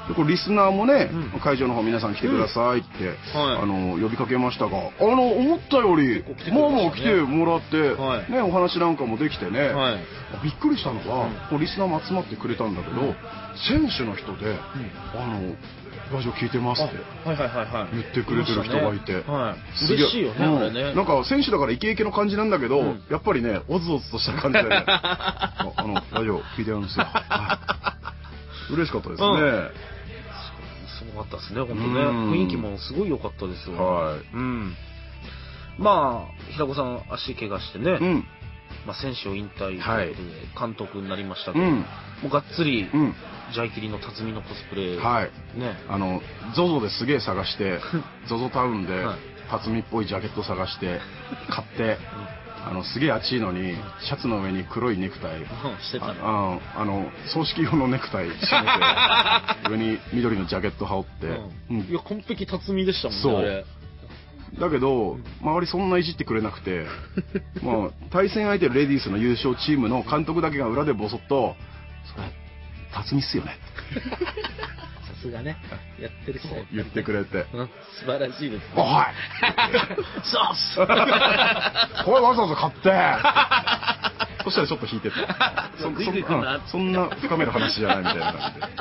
Speaker 2: でこれリスナーもね、
Speaker 1: うん
Speaker 2: 会場の方皆さん来てくださいって、
Speaker 1: はい
Speaker 2: 呼びかけましたが、思ったより、
Speaker 1: 結構来てくれましたね
Speaker 2: まあまあ来てもらって、
Speaker 1: はい
Speaker 2: ね、お話なんかもできてね、
Speaker 1: はい
Speaker 2: びっくりしたのが、こうリスナーも集まってくれたんだけど、選手の人で、ラジオ聞いてますって
Speaker 1: はいはいはいはい
Speaker 2: 言ってくれてる人がいて、
Speaker 1: はい
Speaker 2: すげえ
Speaker 1: 嬉しいよね、
Speaker 2: うん
Speaker 1: あれね。
Speaker 2: なんか選手だからイケイケの感じなんだけど、
Speaker 1: うん
Speaker 2: やっぱりね、オズオズとした感じで、ね、ラジオ聞いてるんですよ。はい嬉しかったですね。
Speaker 1: すごかったですね、本当ね。
Speaker 2: うん
Speaker 1: 雰囲気もすごい良かったですよ。
Speaker 2: はい
Speaker 1: うん。まあ、平子さん、足怪我してね、
Speaker 2: うん。
Speaker 1: まあ、選手を引退ということで、
Speaker 2: はい
Speaker 1: 監督になりましたけど、
Speaker 2: うん。
Speaker 1: もうがっつり、
Speaker 2: うん。
Speaker 1: ジャイキリの辰巳のコスプレ、
Speaker 2: はい。
Speaker 1: ね、
Speaker 2: ZOZO ですげえ探して、ZOZO タウンで
Speaker 1: はい、
Speaker 2: 辰巳っぽいジャケット探して、買って、すげえ暑いのに、シャツの上に黒いネクタイ、
Speaker 1: してたの。
Speaker 2: 葬式用のネクタイ締めて、上に緑のジャケット羽織って、うん
Speaker 1: いや、完璧辰巳でしたもんね、
Speaker 2: そう
Speaker 1: あれ。
Speaker 2: だけど、周りそんないじってくれなくて、まあ、対戦相手レディースの優勝チームの監督だけが裏でボソッと、それ、辰巳っすよね。
Speaker 1: さすがね、やってる人は
Speaker 2: 言ってくれて。
Speaker 1: うん素晴らしいですね。
Speaker 2: おはい
Speaker 1: そうっす
Speaker 2: これわざわざ買ってそしたらちょっと引いてた。
Speaker 1: グイグイ来んな
Speaker 2: そんな深める話じゃないみたいな感じで。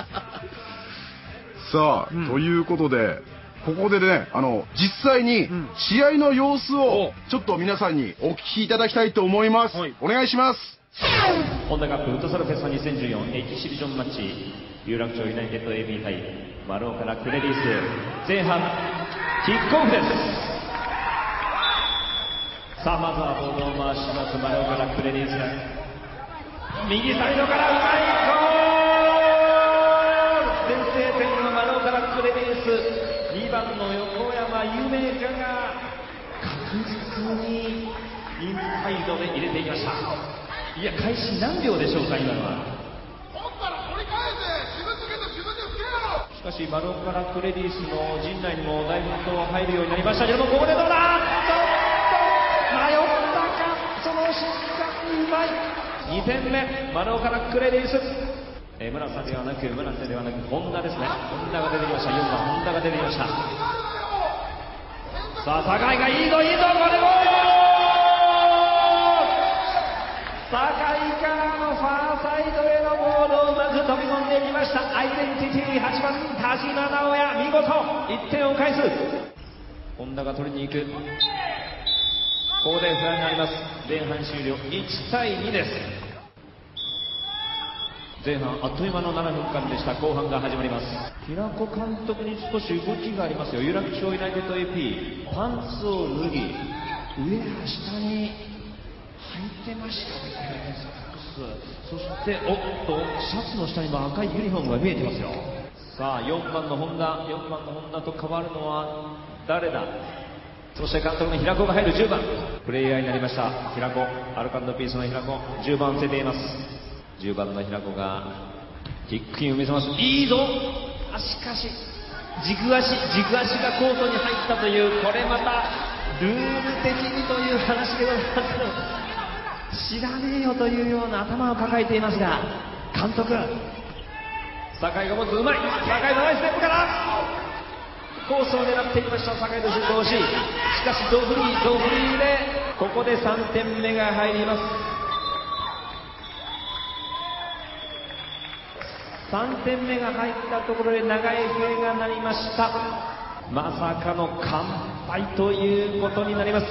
Speaker 2: さあ、
Speaker 1: うん
Speaker 2: ということで、ここでね、実際に
Speaker 1: ん
Speaker 2: 試合の様子を
Speaker 1: お
Speaker 2: ちょっと皆さんにお聞きいただきたいと思います。
Speaker 1: はい
Speaker 2: お願いします。
Speaker 3: ホンダカップフットサルフェスタ2014 H シビジョンマッチ有楽町ユナイテッド AB 対丸岡ラックレディース前半キックオフです。さあまずはボールを回します丸岡ラックレディース、右サイドからうまいゴール、先制点は丸岡ラックレディース、2番の横山夢香が確実にインサイドで入れていました。いや、開始何秒でしょうか、今のは。しかし、丸岡ラックレディースの陣内にもだいぶと入るようになりましたけども、ここでどうだ、ちょっと迷ったか、その瞬間にうまい。2点目、丸岡ラックレディース。村瀬ではなく、本田ですね。本田が出てきました。4番、本田が出てきました。さあ、酒井がいいぞ、いいぞ、これも酒井からのファーサイドへのボールをうまく飛び込んでいきました。アイデンティティ8番田島直哉、見事1点を返す。本田が取りに行く。ここでフラグがあります。前半終了1対2です。前半あっという間の7分間でした。後半が始まります。平子監督に少し動きがありますよ。有楽町ユナイテッド AP パンツを脱ぎ上は下に履いてましたね。そしておっとシャツの下にも赤いユニフォームが見えてますよ。さあ4番の本田と変わるのは誰だ。そして監督の平子が入る10番プレイヤーになりました。平子アルカンドピースの平子10番をつけています。10番の平子がキックインを見せます。いいぞ。しかし軸足がコートに入ったというこれまたルール的にという話でございますけど知らねえよというような頭を抱えていますが監督酒井が持つうまい酒井のナイスステップからコースを狙っていきました。酒井のシュート惜しい。しかしドフリーでここで3点目が入ります。3点目が入ったところで長い笛が鳴りました。まさかの完敗ということになります。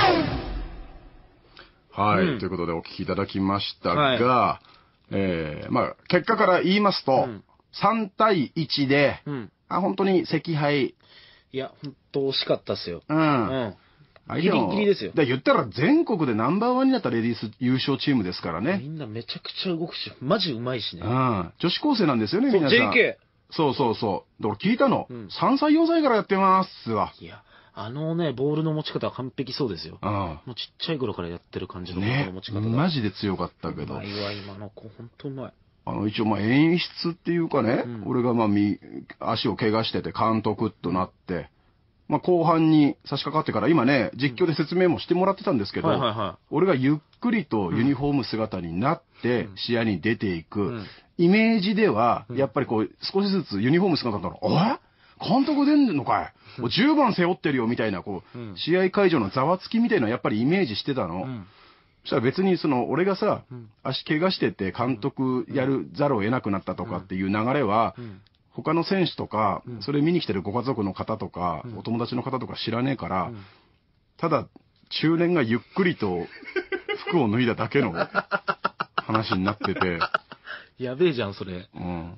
Speaker 2: はい、
Speaker 1: うん
Speaker 2: ということでお聞きいただきましたが、
Speaker 1: は
Speaker 2: まあ、結果から言いますと、
Speaker 1: うん
Speaker 2: 3対1で、
Speaker 1: うん。
Speaker 2: 本当に惜敗、
Speaker 1: いや、ほんと惜しかったっすよ。
Speaker 2: うん。
Speaker 1: うん。ギリギリですよ。
Speaker 2: 言ったら全国でナンバーワンになったレディース優勝チームですから
Speaker 1: み
Speaker 2: ね。
Speaker 1: んなめちゃくちゃ動くし、マジうまいしね
Speaker 2: う。ん。女子高生なんですよね、
Speaker 1: そう
Speaker 2: 皆さん。
Speaker 1: JK。
Speaker 2: そう。だから聞いたの、
Speaker 1: うん
Speaker 2: 3歳、4歳からやってますわ。
Speaker 1: いや、ボールの持ち方は完璧そうですよ。
Speaker 2: うん。
Speaker 1: もうちっちゃい頃からやってる感じのボール
Speaker 2: ね
Speaker 1: の持ち方が。
Speaker 2: マジで強かったけど。
Speaker 1: うまいわ、今の子、ほんとうまい。
Speaker 2: 一応まあ演出っていうかね、
Speaker 1: うん
Speaker 2: 俺がまあ足を怪我してて監督となって、まあ後半に差し掛かってから今ね、実況で説明もしてもらってたんですけど、
Speaker 1: はいはいは
Speaker 2: 俺がゆっくりとユニフォーム姿になって試合に出ていく。
Speaker 1: うん
Speaker 2: イメージでは、やっぱりこう、少しずつユニフォーム姿だったら、監督出んのかい、10番背負ってるよみたいな、こう、試合会場のざわつきみたいなのやっぱりイメージしてたの。そしたら別に俺がさ、足怪我してて監督やるざるを得なくなったとかっていう流れは、他の選手とか、それ見に来てるご家族の方とか、お友達の方とか知らねえから、ただ、中年がゆっくりと服を脱いだだけの話になってて。
Speaker 1: やべえじゃん、それ。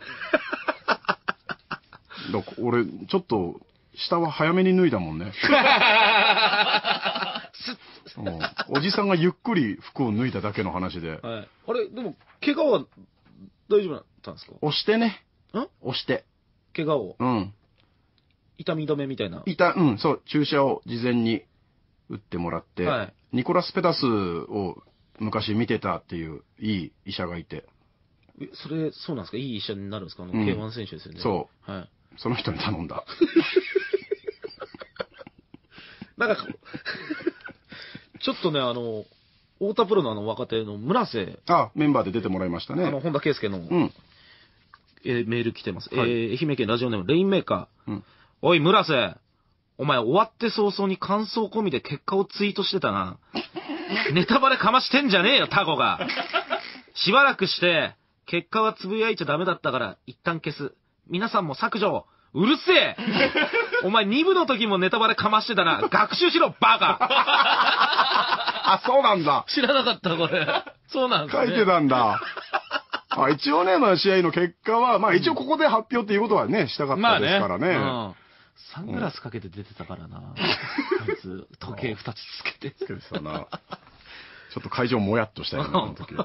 Speaker 2: 俺、ちょっと、下は早めに脱いだもんね。おじさんがゆっくり服を脱いだだけの話で。
Speaker 1: はい、あれ、でも、怪我は大丈夫だったんですか？
Speaker 2: 押してね。押して。
Speaker 1: 怪我を。
Speaker 2: うん。
Speaker 1: 痛み止めみたいな。
Speaker 2: そう、注射を事前に打ってもらって、はい、ニコラス・ペタスを昔見てたっていういい医者がいて。
Speaker 1: そうなんですか？いい医者になるんですか？K1 選手ですよね。
Speaker 2: そう。はい。その人に頼んだ。
Speaker 1: なんか、ちょっとね、太田プロの若手の村瀬。
Speaker 2: メンバーで出てもらいましたね。
Speaker 1: 本田圭佑の、メール来てます。愛媛県ラジオネームレインメーカー。おい、村瀬。お前、終わって早々に感想込みで結果をツイートしてたな。ネタバレかましてんじゃねえよ、タコが。しばらくして、結果はつぶやいちゃダメだったから、一旦消す。皆さんも削除。うるせえお前2部の時もネタバレかましてたな。学習しろ、バカ
Speaker 2: そうなんだ。
Speaker 1: 知らなかった、これ。そうなんですね。
Speaker 2: 書いてたんだ。一応ね、試合の結果は、一応ここで発表っていうことはね、したかったですからね。
Speaker 1: サングラスかけて出てたからな。あいつ、時計2つつけて。
Speaker 2: つけてたな。ちょっと会場もやっとしたよね、あの時。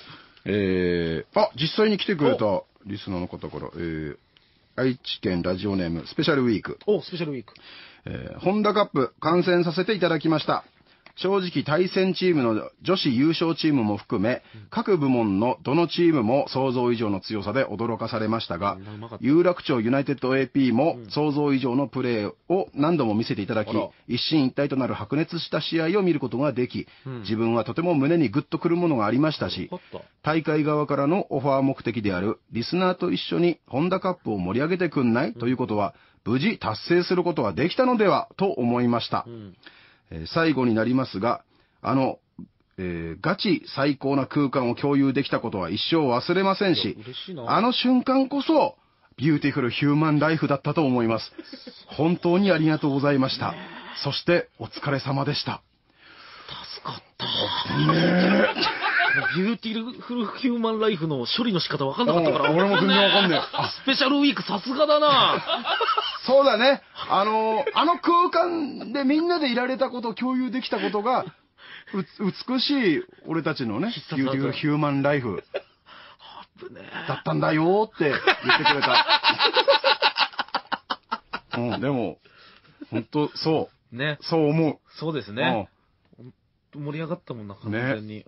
Speaker 2: 実際に来てくれたリスナーの方から、愛知県ラジオネームスペシャルウィーク。
Speaker 1: スペシャルウィーク。
Speaker 2: ホンダカップ観戦させていただきました。正直対戦チームの女子優勝チームも含め、各部門のどのチームも想像以上の強さで驚かされましたが、有楽町ユナイテッド AP も想像以上のプレーを何度も見せていただき、一進一退となる白熱した試合を見ることができ、自分はとても胸にグッとくるものがありましたし、大会側からのオファー目的であるリスナーと一緒にホンダカップを盛り上げてくんないということは、無事達成することはできたのではと思いました。最後になりますが、ガチ最高な空間を共有できたことは一生忘れませんし、あの瞬間こそ、ビューティフルヒューマンライフだったと思います。本当にありがとうございました。そして、お疲れ様でした。
Speaker 1: 助かった。ビューティフルヒューマンライフの処理の仕方分かんなかったから。
Speaker 2: 俺も全然分かんねえ。
Speaker 1: スペシャルウィークさすがだな。
Speaker 2: そうだね。あの空間でみんなでいられたこと、共有できたことが、美しい俺たちのね、ビューティフルヒューマンライフだったんだよって言ってくれた。でも、本当そう。
Speaker 1: ね。
Speaker 2: そう思う。
Speaker 1: そうですね。盛り上がったもんな、完全に。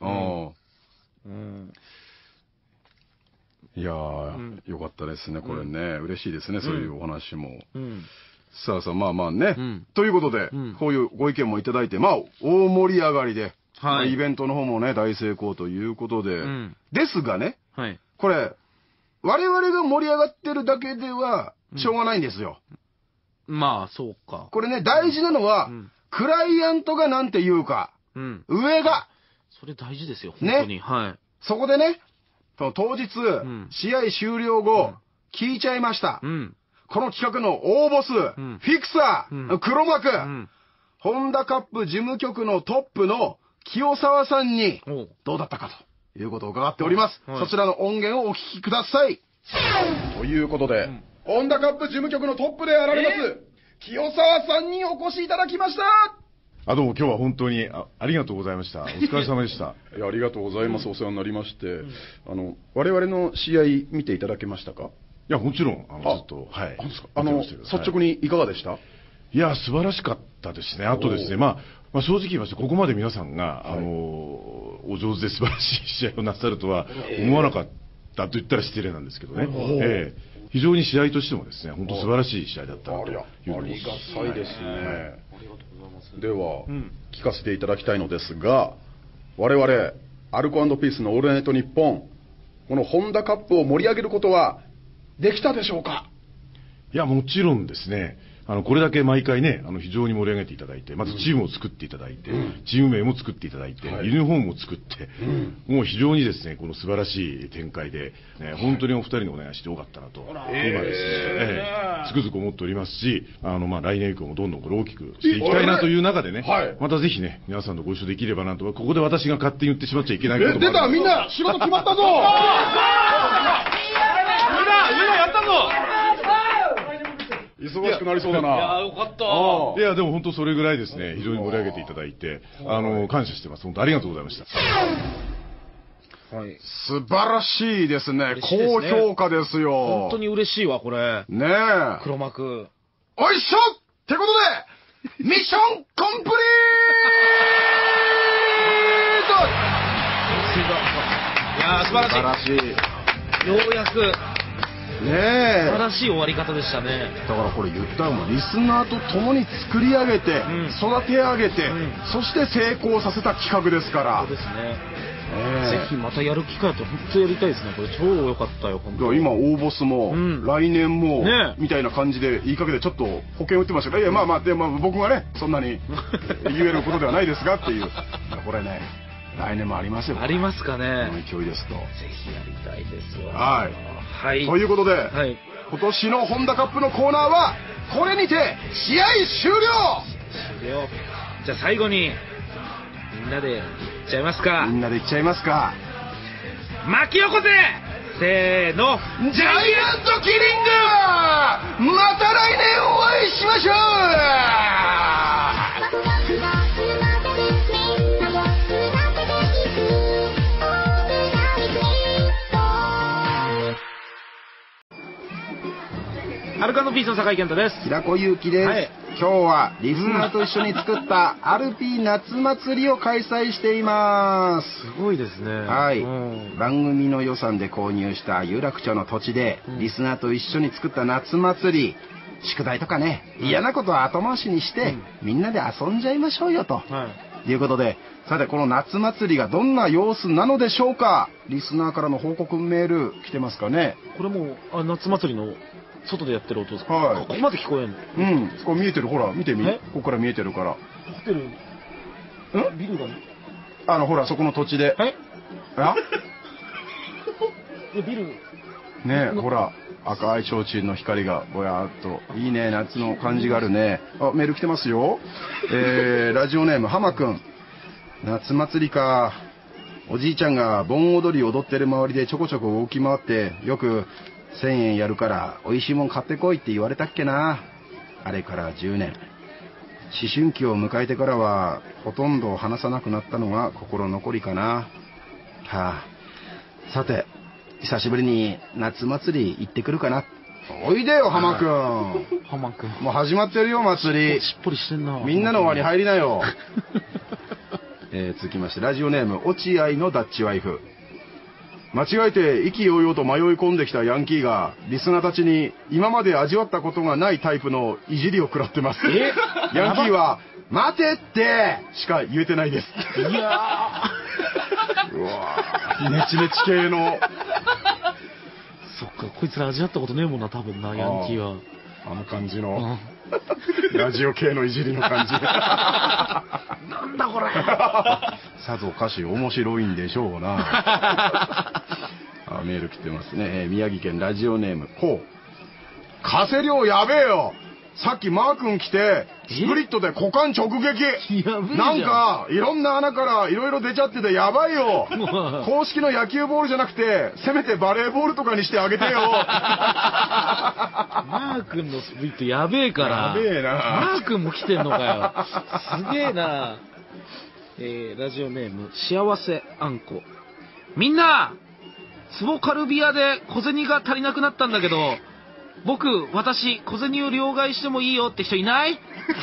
Speaker 2: いやー、よかったですね、これね。嬉しいですね、そういうお話も。さあ、まあまあね。ということで、こういうご意見もいただいて、大盛り上がりで、イベントの方もね、大成功ということで。ですがね、これ、我々が盛り上がってるだけでは、しょうがないんですよ。
Speaker 1: まあ、そうか。
Speaker 2: これね、大事なのは、クライアントがなんて言うか、上が。
Speaker 1: それ大事ですよ、本当に。
Speaker 2: そこでね、当日、試合終了後、聞いちゃいました。この企画の応募数、フィクサー、黒幕、ホンダカップ事務局のトップの清沢さんに、どうだったかということを伺っております。そちらの音源をお聞きください。ということで、ホンダカップ事務局のトップであられます、清沢さんにお越しいただきました。
Speaker 4: どうも今日は本当にありがとうございました。お疲れ様でした。
Speaker 2: いや、ありがとうございます。お世話になりまして。我々の試合見ていただけましたか？
Speaker 4: いや、もちろん、ずっと、はい。
Speaker 2: 率直にいかがでした？
Speaker 4: いや、素晴らしかったですね。あとですね、正直言いまして、ここまで皆さんが、お上手で素晴らしい試合をなさるとは思わなかったと言ったら失礼なんですけどね。非常に試合としてもですね、本当素晴らしい試合だったなというふうに。
Speaker 2: ありがたいですね。では、聞かせていただきたいのですが、我々、アルコ&ピースのオールナイトニッポン、 このホンダカップを盛り上げることはできたでしょうか？
Speaker 4: いや、もちろんですね。これだけ毎回ね、非常に盛り上げていただいて、まずチームを作っていただいて、チーム名も作っていただいて、ユニフォームも作って、もう非常にですね、この素晴らしい展開で、本当にお二人にお願いしてよかったなと、今ですね、つくづく思っておりますし、来年以降もどんどんこれ大きくしていきたいなという中でね、またぜひね、皆さんとご一緒できればなと、ここで私が勝手に言ってしまっちゃいけないこともある。
Speaker 2: 出た、みんな仕事決まったぞ。
Speaker 1: やったぞ。
Speaker 2: 忙しくなりそうだな。
Speaker 1: いや、よかった。
Speaker 4: いや、でも本当それぐらいですね、非常に盛り上げていただいて、感謝してます。本当ありがとうございました。
Speaker 1: はい。
Speaker 2: 素晴らしいですね。高評価ですよ。
Speaker 1: 本当に嬉しいわ、これ。
Speaker 2: ねえ。
Speaker 1: 黒幕。
Speaker 2: おいっしょってことで、ミッションコンプリート。
Speaker 1: いやー、素晴らしい。ようやく。
Speaker 2: ねえ、
Speaker 1: 素晴らしい終わり方でしたね。
Speaker 2: だからこれ言ったらもうリスナーと共に作り上げて、育て上げて、そして成功させた企画ですから。
Speaker 1: そうですね。ぜひまたやる機会あったら本当やりたいですね。これ超良かったよ、本当。
Speaker 2: 今応募スも、来年も、みたいな感じで言いかけてちょっと保険打ってましたけど、いやまあでも僕がねそんなに言えることではないですがっていう。これね、来年もありますよ。
Speaker 1: ありますかね。
Speaker 2: この勢いですと。
Speaker 1: ぜひやりたいですわ。
Speaker 2: はい。
Speaker 1: はい。
Speaker 2: ということで、今年のホンダカップのコーナーはこれにて試合終了。
Speaker 1: じゃあ最後にみんなでいっちゃいますか。
Speaker 2: みんなでいっちゃいますか。
Speaker 1: 巻き起こせ。せーの。
Speaker 2: ジャイアントキリング。また来年お会いしましょう。
Speaker 1: アルカンドピースの酒井健太です。
Speaker 2: 平子祐希です、今日はリスナーと一緒に作ったアルピー夏祭りを開催しています。
Speaker 1: すごいですね。
Speaker 2: はい、番組の予算で購入した有楽町の土地で、リスナーと一緒に作った夏祭り、宿題とかね、嫌なことは後回しにして、みんなで遊んじゃいましょうよと、いうことで、さてこの夏祭りがどんな様子なのでしょうか。リスナーからの報告メール来てますかね。
Speaker 1: これも夏祭りの外でやってる音ですか。
Speaker 2: はい。
Speaker 1: ここまで聞こえんの。
Speaker 2: そこ見えてる、ほら見てみ。ここから見えてるから。
Speaker 1: ホテル。ビルがね。
Speaker 2: ほらそこの土地で。
Speaker 1: ビル。
Speaker 2: ねえ、ほら赤い提灯の光がぼやーっといいね。夏の感じがあるね。メール来てますよ。ラジオネームハマくん。夏祭りか。おじいちゃんが盆踊り踊ってる周りでちょこちょこ動き回ってよく1000円やるから美味しいもん買ってこいって言われたっけな。あれから10年。思春期を迎えてからはほとんど話さなくなったのが心残りかな。さて久しぶりに夏祭り行ってくるかな。おいでよハマくん。
Speaker 1: ハマくん
Speaker 2: もう始まってるよ祭り。
Speaker 1: しっぽりしてんな。
Speaker 2: みんなの輪に入りなよ。続きましてラジオネーム落合のダッチワイフ。間違えて意気揚々と迷い込んできたヤンキーがリスナーたちに今まで味わったことがないタイプのいじりを食らってます。ヤンキーは待てってしか言えてないです。いやーうわネチネチ系の。
Speaker 1: そっか、こいつら味わったことねえもんな、多分な、ヤンキーは。
Speaker 2: あの感じのラジオ系のいじりの感じ。
Speaker 1: なんだこれ。
Speaker 2: さぞ歌詞面白いんでしょうな。メール来てますね。宮城県ラジオネームこう。加瀬亮やべえよ。さっきマー君来てスプリットで股間直撃。なんかいろんな穴からいろいろ出ちゃっててやばいよ。公式の野球ボールじゃなくてせめてバレーボールとかにしてあげてよ。
Speaker 1: マー君のスプリットやべえから。
Speaker 2: やべえな。
Speaker 1: マー君も来てんのかよ。すげえな。ラジオネーム幸せあんこ。みんな壺カルビアで小銭が足りなくなったんだけど、私小銭を両替してもいいよって人いない？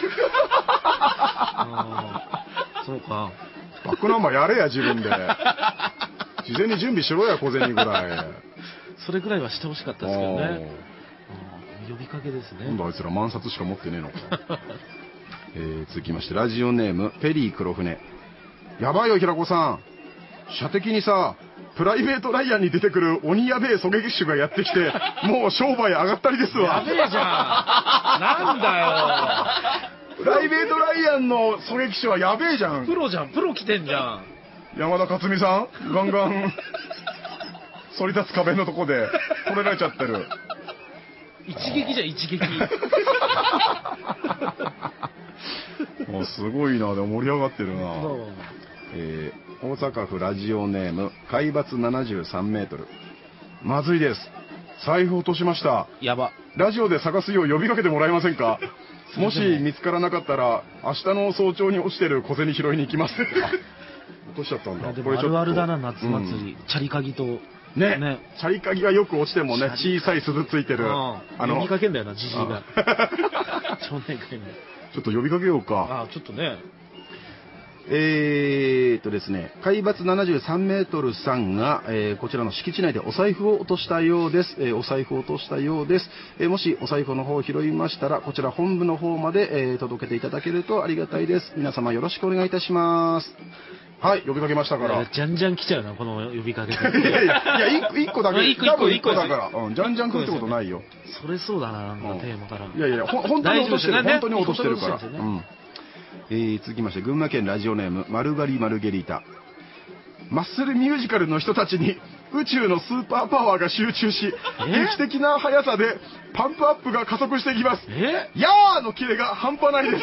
Speaker 1: そうか。
Speaker 2: バックナンバーやれや自分で。事前に準備しろや小銭ぐらい。
Speaker 1: それぐらいはしてほしかったですけどね。呼びかけですね。
Speaker 2: 今度あいつら万札しか持ってねえのか。続きましてラジオネームペリー黒船。やばいよ平子さん。射的にさプライベートライアンに出てくる鬼やべえ狙撃手がやってきて、もう商売上がったりですわ。
Speaker 1: やべえじゃん。なんだ
Speaker 2: プライベートライアンの狙撃手はやべえじゃ
Speaker 1: よ。
Speaker 2: ん。
Speaker 1: プロじゃん。プロ来てんじゃん。
Speaker 2: 山田勝美さんガンガン反り立つ壁のとこで取れられちゃってる。
Speaker 1: 一撃じゃん、一撃。
Speaker 2: もうすごいな。でも盛り上がってるな。大阪府ラジオネーム海抜73メートル。まずいです。財布落としました。
Speaker 1: やば。
Speaker 2: ラジオで探すよう呼びかけてもらえませんか。もし見つからなかったら明日の早朝に落ちてる小銭拾いに行きます。落としちゃったんだ。
Speaker 1: でもあるあるだな、夏祭り。チャリ鍵と。
Speaker 2: ね。チャリ鍵がよく落ちてもね、小さい鈴ついてる。
Speaker 1: 呼びかけんだよな、じじいが。少年会に。
Speaker 2: ちょっと呼びかけようか。
Speaker 1: ちょっとね。
Speaker 2: ですね、海抜73メートルさんが、こちらの敷地内でお財布を落としたようです。お財布を落としたようです。もしお財布の方を拾いましたら、こちら本部の方まで、届けていただけるとありがたいです。皆様よろしくお願いいたします。はい、呼びかけましたから。
Speaker 1: じゃんじゃん来ちゃうな、この呼びかけ。
Speaker 2: いや、一個だけ。
Speaker 1: 一個
Speaker 2: だから。じゃんじゃん来るってことないよ。
Speaker 1: それそうだな、なんかテーマから。
Speaker 2: いや、本当に落としてる。本当に落としてるから。続きまして群馬県ラジオネーム丸刈りマルゲリータ。マッスルミュージカルの人たちに宇宙のスーパーパワーが集中し、劇的な速さでパンプアップが加速していきます。ヤーのキレが半端ないです。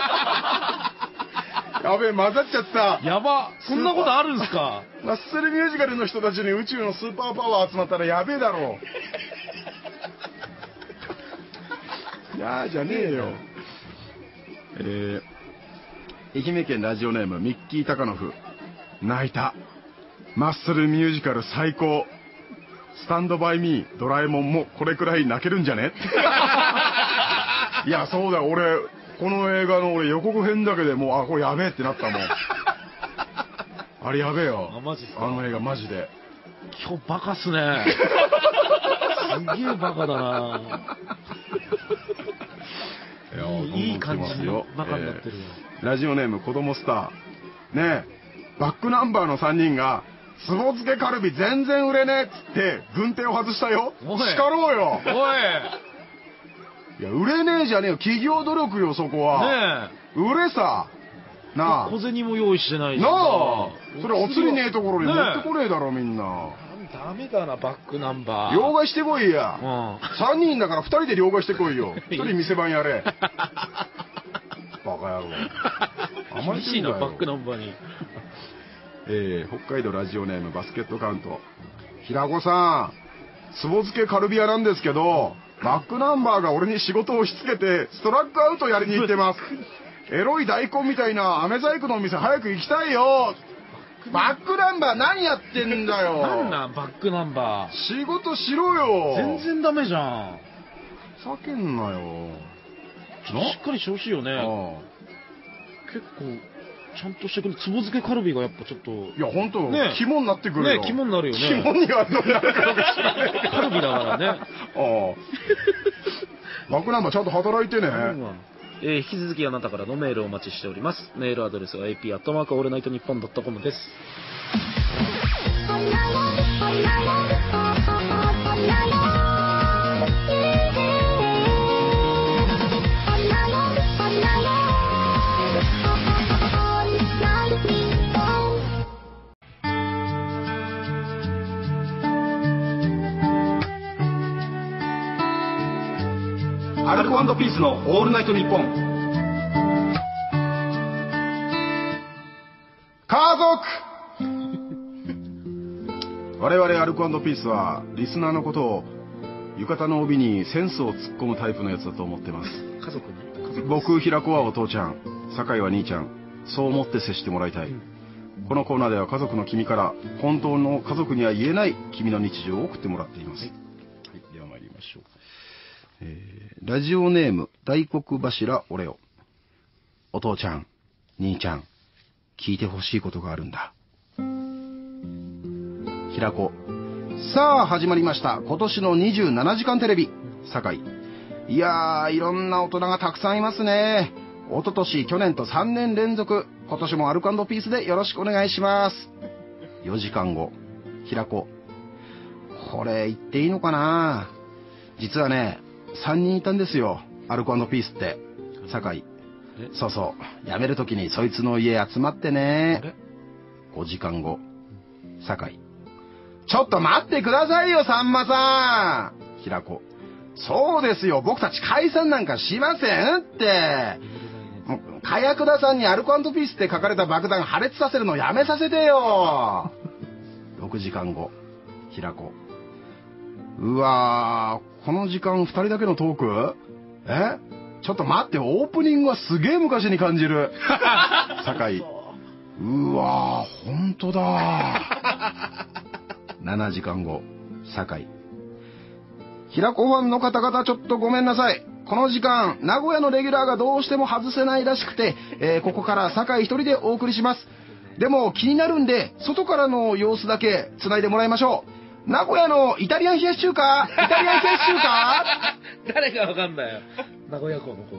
Speaker 2: やべえ、混ざっちゃった。
Speaker 1: やば、そんなことあるんすか。
Speaker 2: マッスルミュージカルの人たちに宇宙のスーパーパワー集まったらやべえだろう。やーじゃねえよ。愛媛県ラジオネームミッキー高野夫。泣いた。マッスルミュージカル最高。スタンドバイミードラえもんもこれくらい泣けるんじゃね。いや、そうだよ。俺この映画の予告編だけでもうこれやべえってなったもん。あれやべえよ。
Speaker 1: マジっすか。
Speaker 2: あの映画マジで。
Speaker 1: 今日バカっすね。すげえバカだな。いい感じのバカになってるよ。
Speaker 2: ラジオネーム子供スター。ねえ、バックナンバーの3人がつぼ漬けカルビ全然売れねえっつって軍手を外したよ。叱ろうよ。
Speaker 1: おい。
Speaker 2: いや、売れねえじゃねえよ。企業努力よ、そこは。ねえ。売れさ。なあ。
Speaker 1: 小銭も用意してないし。
Speaker 2: なあ。それお釣りねえところに持ってこねえだろ、みんな。
Speaker 1: ダメだな、バックナンバー。
Speaker 2: 両替してこいや。3人だから2人で両替してこいよ。1人店番やれ。バカ野郎。
Speaker 1: 厳しいな、バックナンバーに。
Speaker 2: 北海道ラジオネームバスケットカウント。平子さん、つぼ漬けカルビ屋なんですけど、バックナンバーが俺に仕事を押し付けてストラックアウトやりに行ってます。エロい大根みたいな飴細工のお店早く行きたいよ。バックナンバー何やってんだよ。
Speaker 1: なんなんバックナンバー。
Speaker 2: 仕事しろよ。
Speaker 1: 全然ダメじゃん。
Speaker 2: ふざけんなよ。
Speaker 1: しっかりしてほしいよね。結構ちゃんとしてくる。つぼ漬けカルビがやっぱちょっと。
Speaker 2: いや本当ね、肝になってくるよ。
Speaker 1: ね、肝になるよね。
Speaker 2: 肝にはどうなるかどうか知らないけど。
Speaker 1: カルビだからね。
Speaker 2: バックナンバーちゃんと働いてね。
Speaker 1: 引き続きあなたからのメールをお待ちしております。メールアドレスは ap@allnightnippon.com です。
Speaker 2: アルコ&ピースのオールナイトニッポン。家族我々アルコ&ピースはリスナーのことを浴衣の帯にセンスを突っ込むタイプのやつだと思ってます。
Speaker 1: 家族ね。
Speaker 2: 僕平子はお父ちゃん、酒井は兄ちゃん、そう思って接してもらいたい。このコーナーでは家族の君から本当の家族には言えない君の日常を送ってもらっています。はい、では参りましょう。ラジオネーム大黒柱オレオ。お父ちゃん、兄ちゃん、聞いてほしいことがあるんだ。平子。さあ始まりました、今年の27時間テレビ。酒井。いやー、いろんな大人がたくさんいますね。一昨年去年と3年連続、今年もアルコ&ピースでよろしくお願いします。4時間後、 平子。これ言っていいのかな。実はね、3人いたんですよ、アルコ&ピースって。酒井。そうそう。辞める時にそいつの家集まってね。5時間後。酒井。ちょっと待ってくださいよ、さんまさん。平子。そうですよ、僕たち解散なんかしませんって。火薬田さんにアルコ&ピースって書かれた爆弾破裂させるのやめさせてよ。6時間後。平子。うわー、この時間2人だけのトーク？ちょっと待って、オープニングはすげえ昔に感じる。酒井。うわー、ほんとだ。7時間後。酒井。平子ファンの方々、ちょっとごめんなさい。この時間、名古屋のレギュラーがどうしても外せないらしくて、ここから酒井一人でお送りします。でも気になるんで、外からの様子だけ繋いでもらいましょう。名古屋のイタリアン冷やし中華
Speaker 1: 誰がわかんないよ。名古屋港の方。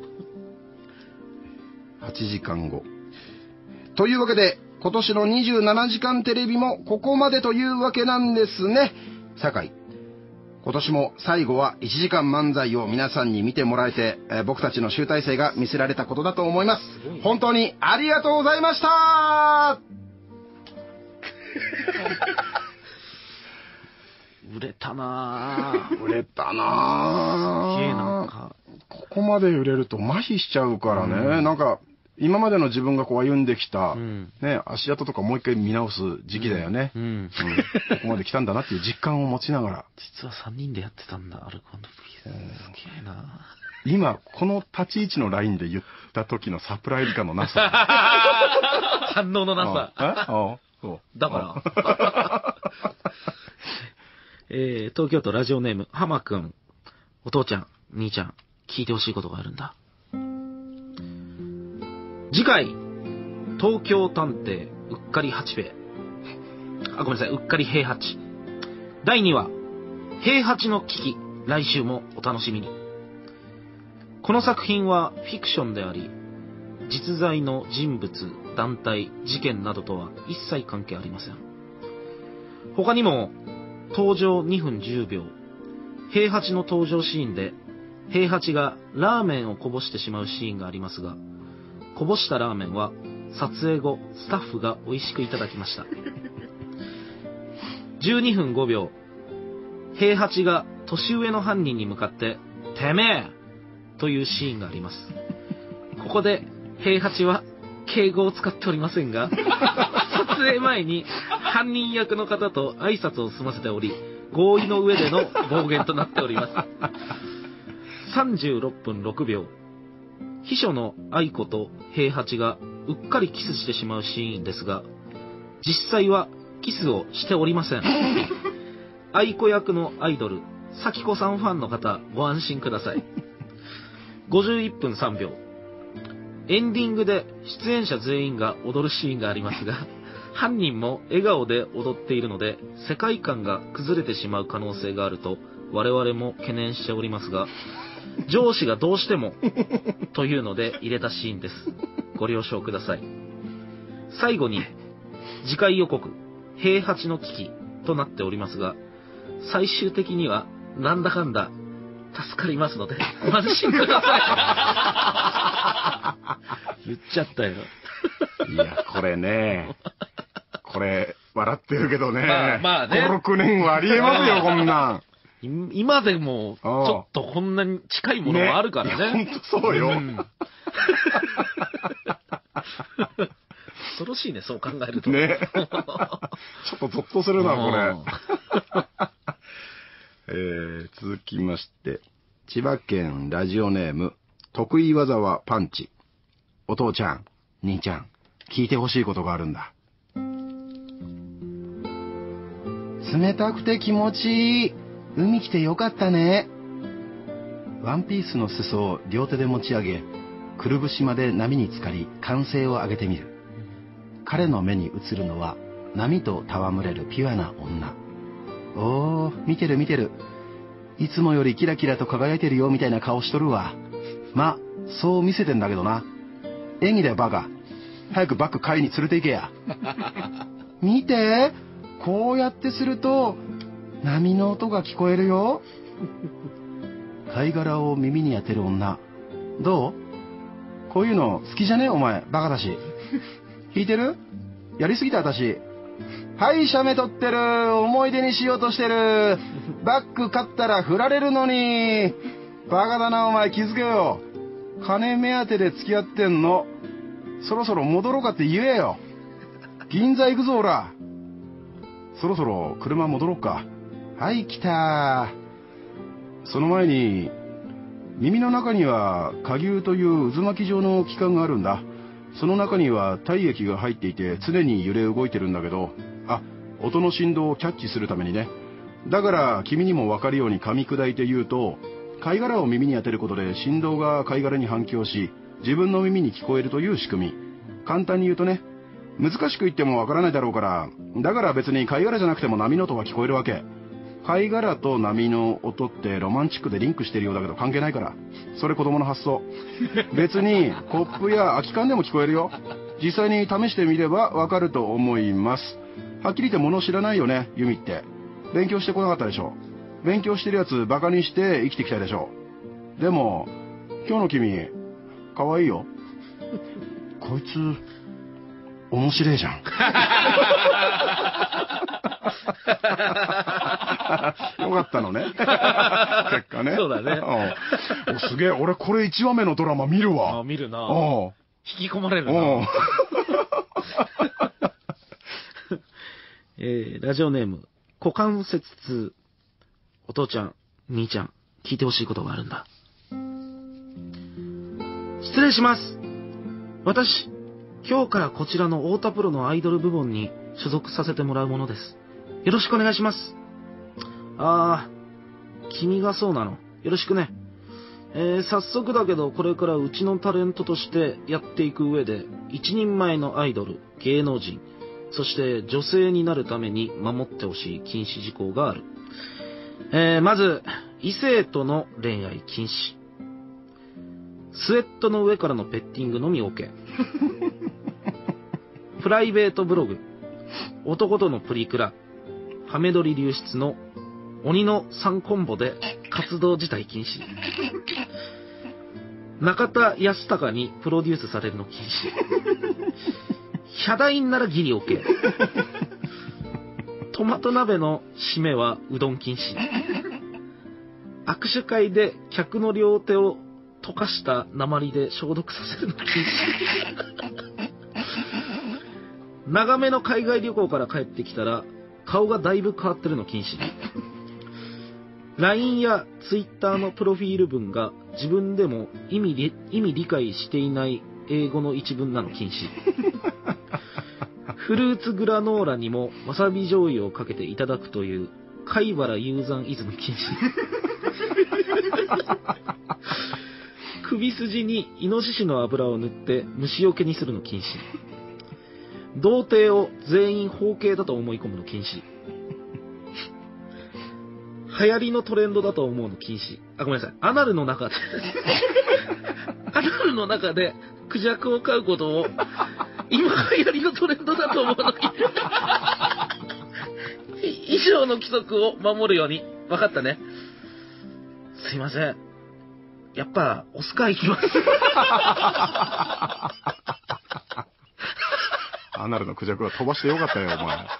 Speaker 2: 8時間後。というわけで、今年の27時間テレビもここまでというわけなんですね。酒井。今年も最後は1時間漫才を皆さんに見てもらえて、僕たちの集大成が見せられたことだと思います。本当にありがとうございました。
Speaker 1: 売れたなぁ。
Speaker 2: 売れたなぁ。
Speaker 1: すげえなんか。
Speaker 2: ここまで売れると麻痺しちゃうからね。なんか、今までの自分がこう歩んできた、ね、足跡とかもう一回見直す時期だよね。ここまで来たんだなっていう実感を持ちながら。
Speaker 1: 実は3人でやってたんだ、アルコ&ピース。すげえな。
Speaker 2: 今、この立ち位置のラインで言った時のサプライズ感のなさ。
Speaker 1: 反応のなさ。だから。東京都ラジオネーム、ハマくん。お父ちゃん、兄ちゃん、聞いてほしいことがあるんだ。次回、東京探偵、うっかり八兵衛。ごめんなさい、うっかり平八。第2話、平八の危機。来週もお楽しみに。この作品はフィクションであり、実在の人物、団体、事件などとは一切関係ありません。他にも、登場2分10秒、平八の登場シーンで、平八がラーメンをこぼしてしまうシーンがありますが、こぼしたラーメンは撮影後スタッフが美味しくいただきました。12分5秒、平八が年上の犯人に向かっててめえというシーンがあります。ここで平八は敬語を使っておりませんが、撮影前に犯人役の方と挨拶を済ませており、合意の上での暴言となっております。36分6秒、秘書の愛子と平八がうっかりキスしてしまうシーンですが、実際はキスをしておりません。愛子役のアイドル、咲子さんファンの方、ご安心ください。51分3秒。エンディングで出演者全員が踊るシーンがありますが、犯人も笑顔で踊っているので、世界観が崩れてしまう可能性があると我々も懸念しておりますが、上司がどうしてもというので入れたシーンです。ご了承ください。最後に次回予告、平八の危機となっておりますが、最終的にはなんだかんだ助かりますのでご安心ください。言っちゃったよ。
Speaker 2: いや、これね、これ笑ってるけどね、
Speaker 1: まあね、
Speaker 2: 5、6年はありえますよ、こんなん。
Speaker 1: 今でもちょっとこんなに近いものもあるからね。
Speaker 2: 本当そうよ。
Speaker 1: 恐ろしいね、そう考えると。
Speaker 2: ね。ちょっとゾッとするな、これ。続きまして、千葉県ラジオネーム、得意技はパンチ。お父ちゃん、兄ちゃん、聞いてほしいことがあるんだ。冷たくて気持ちいい。海来てよかったね。ワンピースの裾を両手で持ち上げ、くるぶしまで波に浸かり、歓声を上げてみる。彼の目に映るのは、波と戯れるピュアな女。おー、見てる見てる。いつもよりキラキラと輝いてるよみたいな顔しとるわ。ま、そう見せてんだけどな。演技だよバカ。早くバッグ買いに連れて行けや。見て、 こうやってすると波の音が聞こえるよ。貝殻を耳に当てる女、どう？こういうの好きじゃね？お前バカだし。弾いてる？やりすぎた私。はい、写メ撮ってる。思い出にしようとしてる。バッグ買ったら振られるのに。バカだなお前、気づけよ。金目当てで付き合ってんの。そろそろ戻ろうかって言えよ。銀座行くぞほら。そろそろ車戻ろうか。はい、来た。その前に耳の中には蝸牛という渦巻き状の器官があるんだ。その中には体液が入っていて常に揺れ動いてるんだけど、音の振動をキャッチするためにね。だから君にも分かるように噛み砕いて言うと、貝殻を耳に当てることで振動が貝殻に反響し、自分の耳に聞こえるという仕組み。簡単に言うとね、難しく言っても分からないだろうから、だから別に貝殻じゃなくても波の音が聞こえるわけ。貝殻と波の音ってロマンチックでリンクしてるようだけど関係ないから。それ子供の発想。別にコップや空き缶でも聞こえるよ。実際に試してみればわかると思います。はっきり言って物知らないよね、ユミって。勉強してこなかったでしょ。勉強してるやつバカにして生きてきたでしょ。でも今日の君かわいいよ。こいつ面白いじゃん。よかったのね。結果ね。
Speaker 1: そうだね。
Speaker 2: おすげえ、俺これ1話目のドラマ見るわ。
Speaker 1: 見るな。引き込まれるな。ラジオネーム、股関節痛。お父ちゃん、兄ちゃん、聞いてほしいことがあるんだ。失礼します。私、今日からこちらの太田プロのアイドル部門に所属させてもらうものです。よろしくお願いします。君がそうなの。よろしくね。早速だけど、これからうちのタレントとしてやっていく上で、一人前のアイドル、芸能人、そして女性になるために守ってほしい禁止事項がある。まず、異性との恋愛禁止。スウェットの上からのペッティングのみ OK。プライベートブログ、男とのプリクラ、ハメ撮り流出の鬼の3コンボで活動自体禁止。中田康隆にプロデュースされるの禁止。ヒャダインならギリ OK。トマト鍋の締めはうどん禁止。握手会で客の両手を溶かした鉛で消毒させるの禁止。長めの海外旅行から帰ってきたら顔がだいぶ変わってるの禁止。LINE や Twitter のプロフィール文が自分でも意味理解していない英語の一文なの禁止。フルーツグラノーラにもわさび醤油をかけていただくという貝原雄山イズム禁止。首筋にイノシシの油を塗って虫除けにするの禁止。童貞を全員包茎だと思い込むの禁止。流行りのトレンドだと思うの禁止。ごめんなさい。アナルの中でクジャクを飼うことを今流行りのトレンドだと思うの禁止。以上の規則を守るように。分かったね。すいません。やっぱオスカー行きます。
Speaker 2: アナルのクジャクは飛ばしてよかったよ、お前。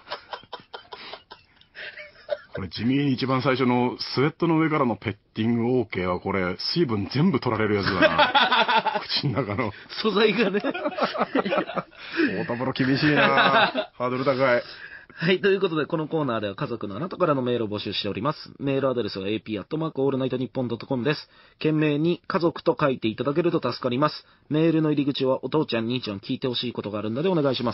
Speaker 2: これ地味に一番最初のスウェットの上からのペッティング OK はこれ水分全部取られるやつだな。口の中の。
Speaker 1: 素材がね。
Speaker 2: 太田プロ厳しいな。ハードル高い。
Speaker 1: はい。ということで、このコーナーでは家族のあなたからのメールを募集しております。メールアドレスは ap@allnightnippon.com です。懸命に家族と書いていただけると助かります。メールの入り口はお父ちゃん、兄ちゃん聞いてほしいことがあるのでお願いします。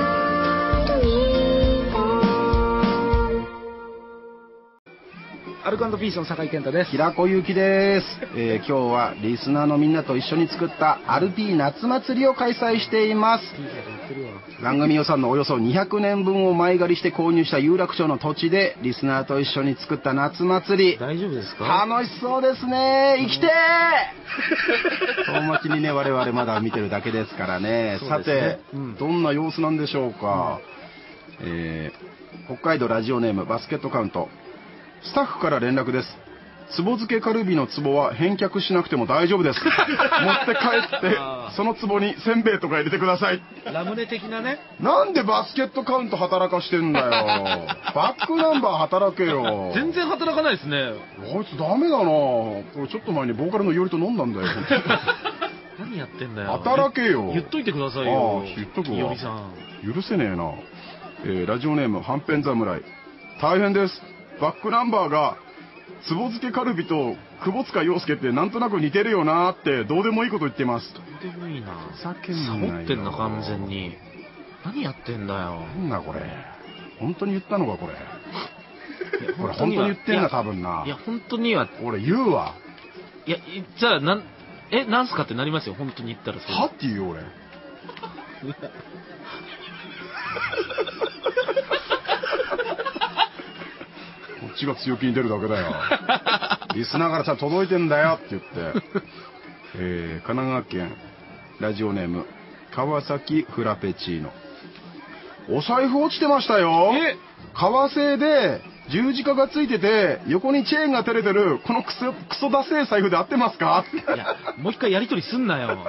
Speaker 1: アルルコ&ピースの酒井健太です。
Speaker 2: 平子ゆきです。今日はリスナーのみんなと一緒に作ったアルピー夏祭りを開催しています。番組予算のおよそ200年分を前借りして購入した有楽町の土地でリスナーと一緒に作った夏祭り。
Speaker 1: 大丈夫ですか？
Speaker 2: 楽しそうですね。生きてー遠巻きにね、我々まだ見てるだけですからね。さて、どんな様子なんでしょうか。北海道ラジオネームバスケットカウント。スタッフから連絡です。つぼ漬けカルビの壺は返却しなくても大丈夫です。持って帰ってその壺にせんべいとか入れてください。
Speaker 1: ラムネ的なね。
Speaker 2: なんでバスケットカウント働かしてんだよ。バックナンバー働けよ。
Speaker 1: 全然働かないですね。
Speaker 2: あいつダメだな。俺ちょっと前にボーカルのよりと飲んだんだよ。
Speaker 1: 何やってんだよ。
Speaker 2: 働けよ。
Speaker 1: 言っといてくださいよ。
Speaker 2: 言っとくわ。
Speaker 1: よりさん。
Speaker 2: 許せねえな。ラジオネームはんぺん侍。大変です。バックナンバーがつぼ漬けカルビと窪塚洋介ってなんとなく似てるよなーってどうでもいいこと言ってます。
Speaker 1: どうでもいいな。
Speaker 2: ふざけんなよ。
Speaker 1: サボってんな完全に。何やってんだよ。
Speaker 2: なんだこれ。本当に言ったのかこれ。これ本当に言ってんな多分な。
Speaker 1: いや本当には。
Speaker 2: 俺言うわ。
Speaker 1: いやじゃあなんすかってなりますよ本当に言ったら。
Speaker 2: はって言うよ俺。こっちが強気に出るだけだよ。リスナーからちゃんと届いてんだよって言って。神奈川県ラジオネーム川崎フラペチーノ。お財布落ちてましたよ。革製で十字架がついてて横にチェーンが照れてるこのクソダセー財布で合ってますか？
Speaker 1: いやもう一回やり取りすんなよ。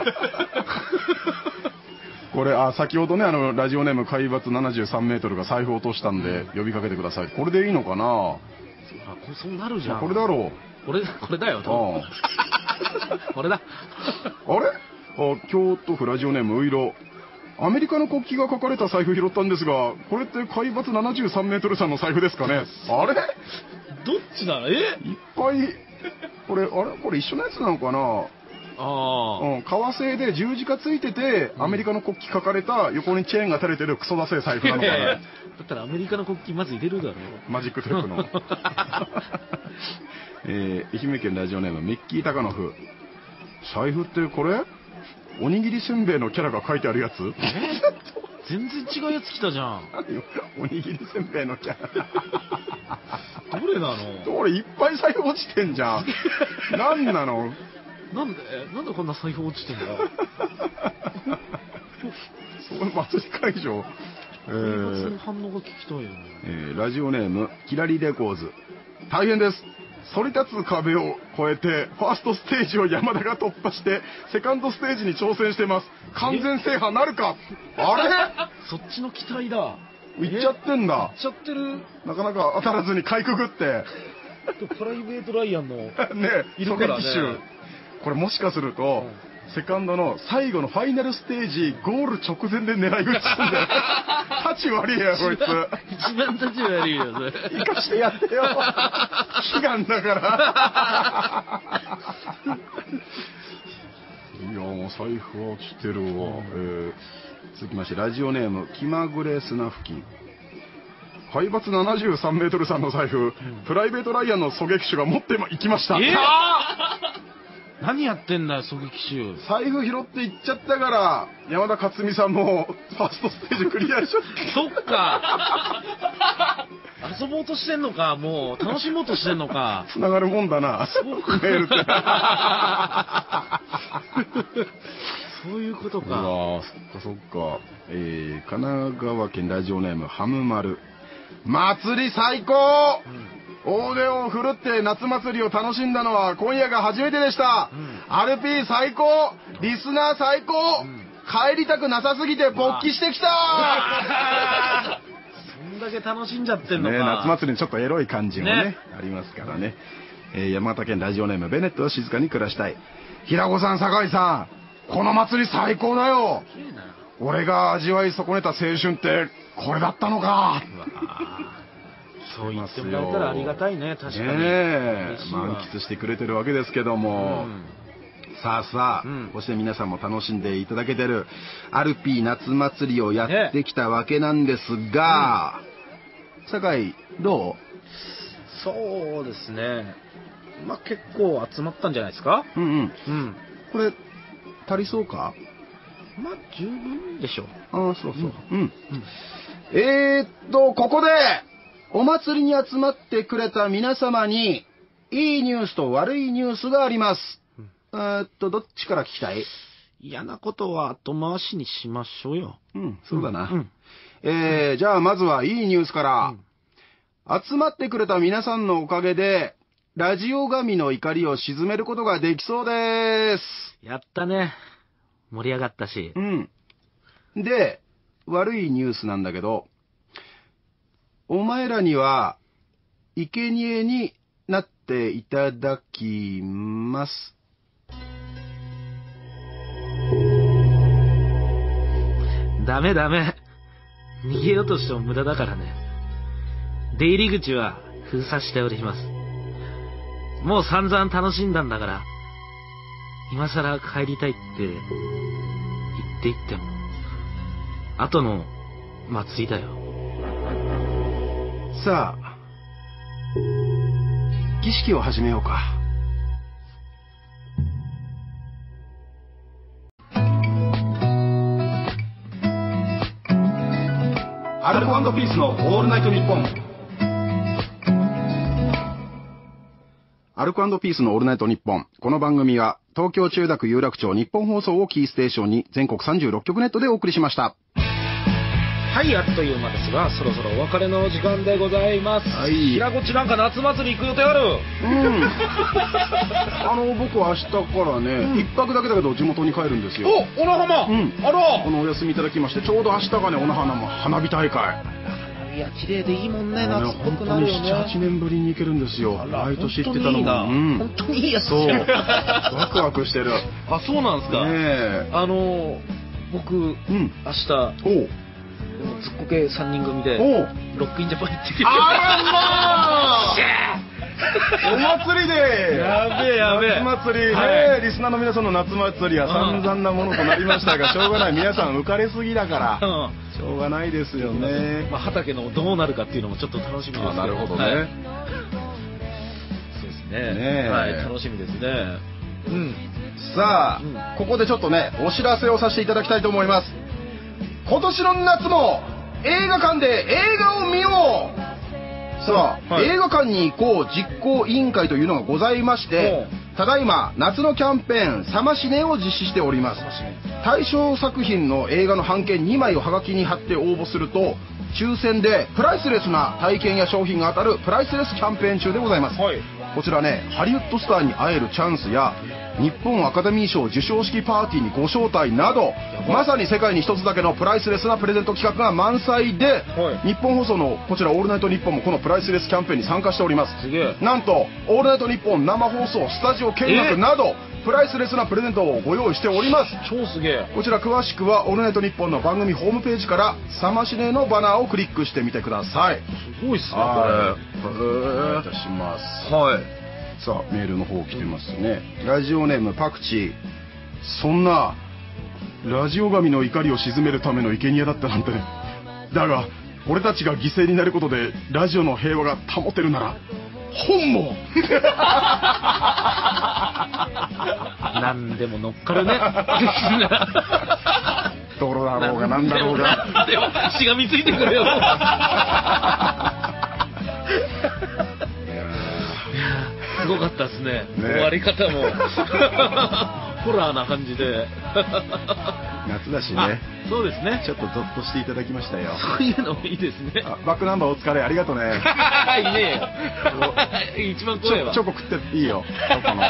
Speaker 2: これ先ほどねラジオネーム海抜73メートルが財布落としたんで呼びかけてください。これでいいのかな。
Speaker 1: そうなるじゃん。
Speaker 2: これだろう。
Speaker 1: これだよ。これだ。
Speaker 2: あれ？京都府ラジオネームういろ。アメリカの国旗が書かれた財布拾ったんですが、これって海抜73メートルさんの財布ですかね。あれ？
Speaker 1: どっちだ？いっ
Speaker 2: ぱい。これ一緒のやつなのかな。革製で十字架ついてて、アメリカの国旗書かれた横にチェーンが垂れてるクソダセえ財布なのかな。
Speaker 1: だったらアメリカの国旗まず入れるだろう。
Speaker 2: マジックテープの。愛媛県ラジオネームミッキー高野風。財布ってこれ？おにぎりせんべいのキャラが書いてあるやつ？
Speaker 1: 全然違うやつ来たじゃん。
Speaker 2: おにぎりせんべいのキャラ。
Speaker 1: どれなの？
Speaker 2: 俺いっぱい財布落ちてんじゃん。なんなの？
Speaker 1: なんでこんな財布落ちてんだよ。
Speaker 2: その祭り会場。
Speaker 1: その反応が聞きたいよね。
Speaker 2: ラジオネームキラリレコーズ。大変です。反り立つ壁を越えてファーストステージを山田が突破してセカンドステージに挑戦してます。完全制覇なるか？あれ？
Speaker 1: そっちの期待だ。
Speaker 2: 行っちゃってんだ。
Speaker 1: 行っちゃってる。
Speaker 2: なかなか当たらずにかいくぐって。
Speaker 1: プライベートライアンのね
Speaker 2: いるからね。これもしかすると、セカンドの最後のファイナルステージゴール直前で狙い撃ちすんだよ。立ち悪いやこいつ。
Speaker 1: 一番立ち悪いよそれ。
Speaker 2: 生かしてやってよ。悲願だから。いやもう財布は落ちてるわ。続きましてラジオネーム気まぐれ砂付近。海抜73メートルさんの財布、プライベートライアンの狙撃手が持っていきました。
Speaker 1: 何やってんだよ狙撃手。
Speaker 2: 財布拾っていっちゃったから山田勝美さんもファーストステージクリアしちゃった。
Speaker 1: そっか。遊ぼうとしてんのか、もう楽しもうとしてんのか。
Speaker 2: つながるもんだなメールって。
Speaker 1: そういうことか。
Speaker 2: そっか。神奈川県ラジオネームハムマル。祭り最高。大手を振るって夏祭りを楽しんだのは今夜が初めてでした。アルピー最高。リスナー最高。帰りたくなさすぎて勃起してきた。
Speaker 1: そんだけ楽しんじゃってんのか。
Speaker 2: 夏祭りにちょっとエロい感じもねありますからね。山形県ラジオネームベネットは静かに暮らしたい。平子さん酒井さん、この祭り最高だよ。俺が味わい損ねた青春ってこれだったのか。
Speaker 1: そう言ってもらえたらありがたいね。確かに
Speaker 2: 満喫してくれてるわけですけども、さあ、そして皆さんも楽しんでいただけてるアルピー夏祭りをやってきたわけなんですが、酒井どう？
Speaker 1: そうですね。まあ結構集まったんじゃないですか。
Speaker 2: うんうん。
Speaker 1: うん。
Speaker 2: これ、足りそうか？
Speaker 1: まあ十分でしょう。
Speaker 2: ああ、そうそう。うん。ここで、お祭りに集まってくれた皆様に、いいニュースと悪いニュースがあります。どっちから聞きたい？
Speaker 1: 嫌なことは後回しにしましょうよ。
Speaker 2: うん、そうだな。
Speaker 1: うん。
Speaker 2: じゃあまずはいいニュースから。集まってくれた皆さんのおかげで、ラジオ神の怒りを鎮めることができそうです。
Speaker 1: やったね。盛り上がったし。
Speaker 2: うん。で、悪いニュースなんだけど、お前らには、生贄になっていただきます。
Speaker 1: ダメ。逃げようとしても無駄だからね。出入り口は封鎖しております。もう散々楽しんだんだから、今更帰りたいって言っていっても、後の祭りだよ。
Speaker 2: さあ、儀式を始めようか。アルコ&ピースのオールナイトニッポン。アルコ&ピースのオールナイトニッポン。この番組は東京千代田区有楽町日本放送をキーステーションに全国36局ネットでお送りしました。
Speaker 1: はい、あっという間ですが、そろそろお別れの時間でございます。
Speaker 2: はい。
Speaker 1: 平子っちなんか夏祭り行く予定ある？
Speaker 2: 僕は明日からね、一泊だけだけど地元に帰るんですよ。
Speaker 1: お、小名浜。あら。
Speaker 2: お休みいただきまして、ちょうど明日がね、小名浜の花火大会。
Speaker 1: いや、綺麗でいいもんね、夏っぽくなるよね。
Speaker 2: 7、8年ぶりに行けるんですよ。毎年行ってたのも。
Speaker 1: 本当にいいやつ。
Speaker 2: そう。ワクワクしてる。
Speaker 1: あ、そうなんですか。
Speaker 2: ね
Speaker 1: 僕、明日、ずっこけ3人組で、ロックインジャパン行ってきて。
Speaker 2: あらまあお祭りで
Speaker 1: やべえ
Speaker 2: 夏祭りね、リスナーの皆さんの夏祭りは散々なものとなりましたが、しょうがない。皆さん浮かれすぎだから、しょうがないですよね。
Speaker 1: 畑のどうなるかっていうのもちょっと楽しみですけど。
Speaker 2: なるほどね。
Speaker 1: そうですね。はい、楽しみですね。
Speaker 2: さあ、ここでちょっとね、お知らせをさせていただきたいと思います。今年の夏も映画館で映画を見よう。さあ、映画館に行こう実行委員会というのがございまして、ただいま夏のキャンペーンサマシネを実施しております。対象作品の映画の半券2枚をハガキに貼って応募すると、抽選でプライスレスな体験や商品が当たるプライスレスキャンペーン中でございます。こちらね、ハリウッドスターに会えるチャンスや日本アカデミー賞授賞式パーティーにご招待など、まさに世界に一つだけのプライスレスなプレゼント企画が満載で、日本放送のこちらオールナイトニッポンもこのプライスレスキャンペーンに参加しております。なんとオールナイトニッポン生放送スタジオ見学など、プライスレスなプレゼントをご用意しております。
Speaker 1: 超すげえ。
Speaker 2: こちら詳しくはオールナイトニッポンの番組ホームページからサマシネのバナーをクリックしてみてください。
Speaker 1: すごいっすね、これ。
Speaker 2: お願いいたします。はい。さあ、メールの方来てますね。ラジオネームパクチー。そんなラジオ神の怒りを鎮めるための生贄だったなんてね。だが俺たちが犠牲になることでラジオの平和が保てるなら本望。
Speaker 1: なんでも乗っかるね。
Speaker 2: 泥だろうがなんだろうが。
Speaker 1: でもしがみついてくれよ。すごかったですね。終わり方もホラーな感じで。
Speaker 2: 夏だしね。
Speaker 1: そうですね。
Speaker 2: ちょっとゾッとしていただきましたよ。
Speaker 1: そういうのもいいですね。
Speaker 2: バックナンバーお疲れ、ありがとうね。
Speaker 1: いいねよ。一番怖いわ。
Speaker 2: チョコ食っていいよ。チョコの。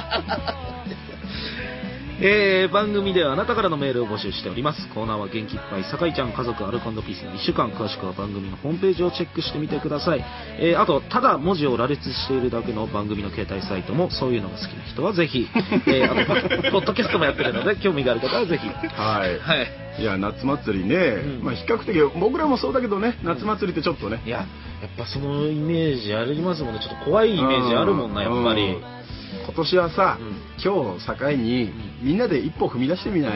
Speaker 1: 番組ではあなたからのメールを募集しております。コーナーは元気いっぱい酒井ちゃん家族アルコ&ピースの1週間、詳しくは番組のホームページをチェックしてみてください。あとただ文字を羅列しているだけの番組の携帯サイトも、そういうのが好きな人はぜひ、あとポッドキャストもやってるので興味がある方はぜひ。
Speaker 2: いや、夏祭りね、まあ比較的僕らもそうだけどね、夏祭りってちょっとね、
Speaker 1: いや、やっぱそのイメージありますもんね。ちょっと怖いイメージあるもんな、やっぱり。
Speaker 2: 今年はさ、今日を境にみんなで一歩踏み出してみない？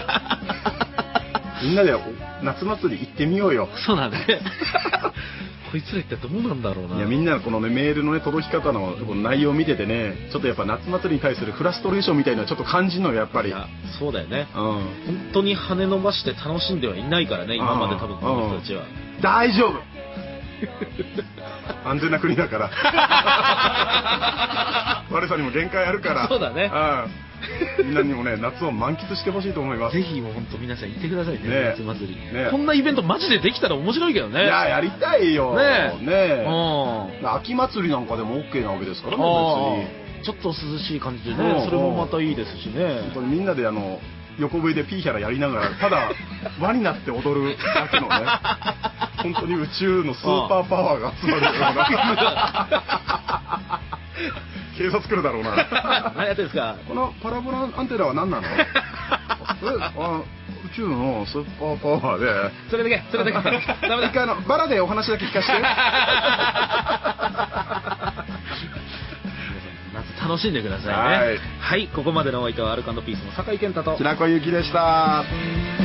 Speaker 2: みんなで夏祭り行ってみようよ。
Speaker 1: そうなんだね。 こいつらってどうなんだろうな。
Speaker 2: いやみんなこのねメールのね届き方のこの内容を見ててね、ちょっとやっぱ夏祭りに対するフラストレーションみたいなのはちょっと感じるのよやっぱり。
Speaker 1: いやそうだよね。
Speaker 2: うん。
Speaker 1: 本当に羽伸ばして楽しんではいないからね、今まで多分この人たちは。
Speaker 2: 大丈夫。安全な国だから。悪さにも限界あるから。
Speaker 1: そうだね。
Speaker 2: みんなにもね夏を満喫してほしいと思います。
Speaker 1: ぜひもう本当皆さん行ってくださいね、
Speaker 2: ね
Speaker 1: 夏祭り。
Speaker 2: ね
Speaker 1: こんなイベントマジでできたら面白いけどね。
Speaker 2: いややりたいよ。
Speaker 1: ね
Speaker 2: ね秋祭りなんかでも OK なわけですからね別に。
Speaker 1: ちょっと涼しい感じでね、それもまたいいですしね。
Speaker 2: 本当にみんなで横笛でピーヒャラやりながらただ輪になって踊るだけのね本当に宇宙のスーパーパワーが集まるような警察来るだろうな。
Speaker 1: 何やってるんですか。
Speaker 2: このパラボラアンテナは何なの？宇宙のスーパーパワーで。
Speaker 1: それだけダメだ。
Speaker 2: 一回バラでお話だけ聞かせて。
Speaker 1: 夏楽しんでくださいね。
Speaker 2: はい、
Speaker 1: はい、ここまでのお相手はアルコ&ピースの酒井健太と
Speaker 2: 白子ゆきでした。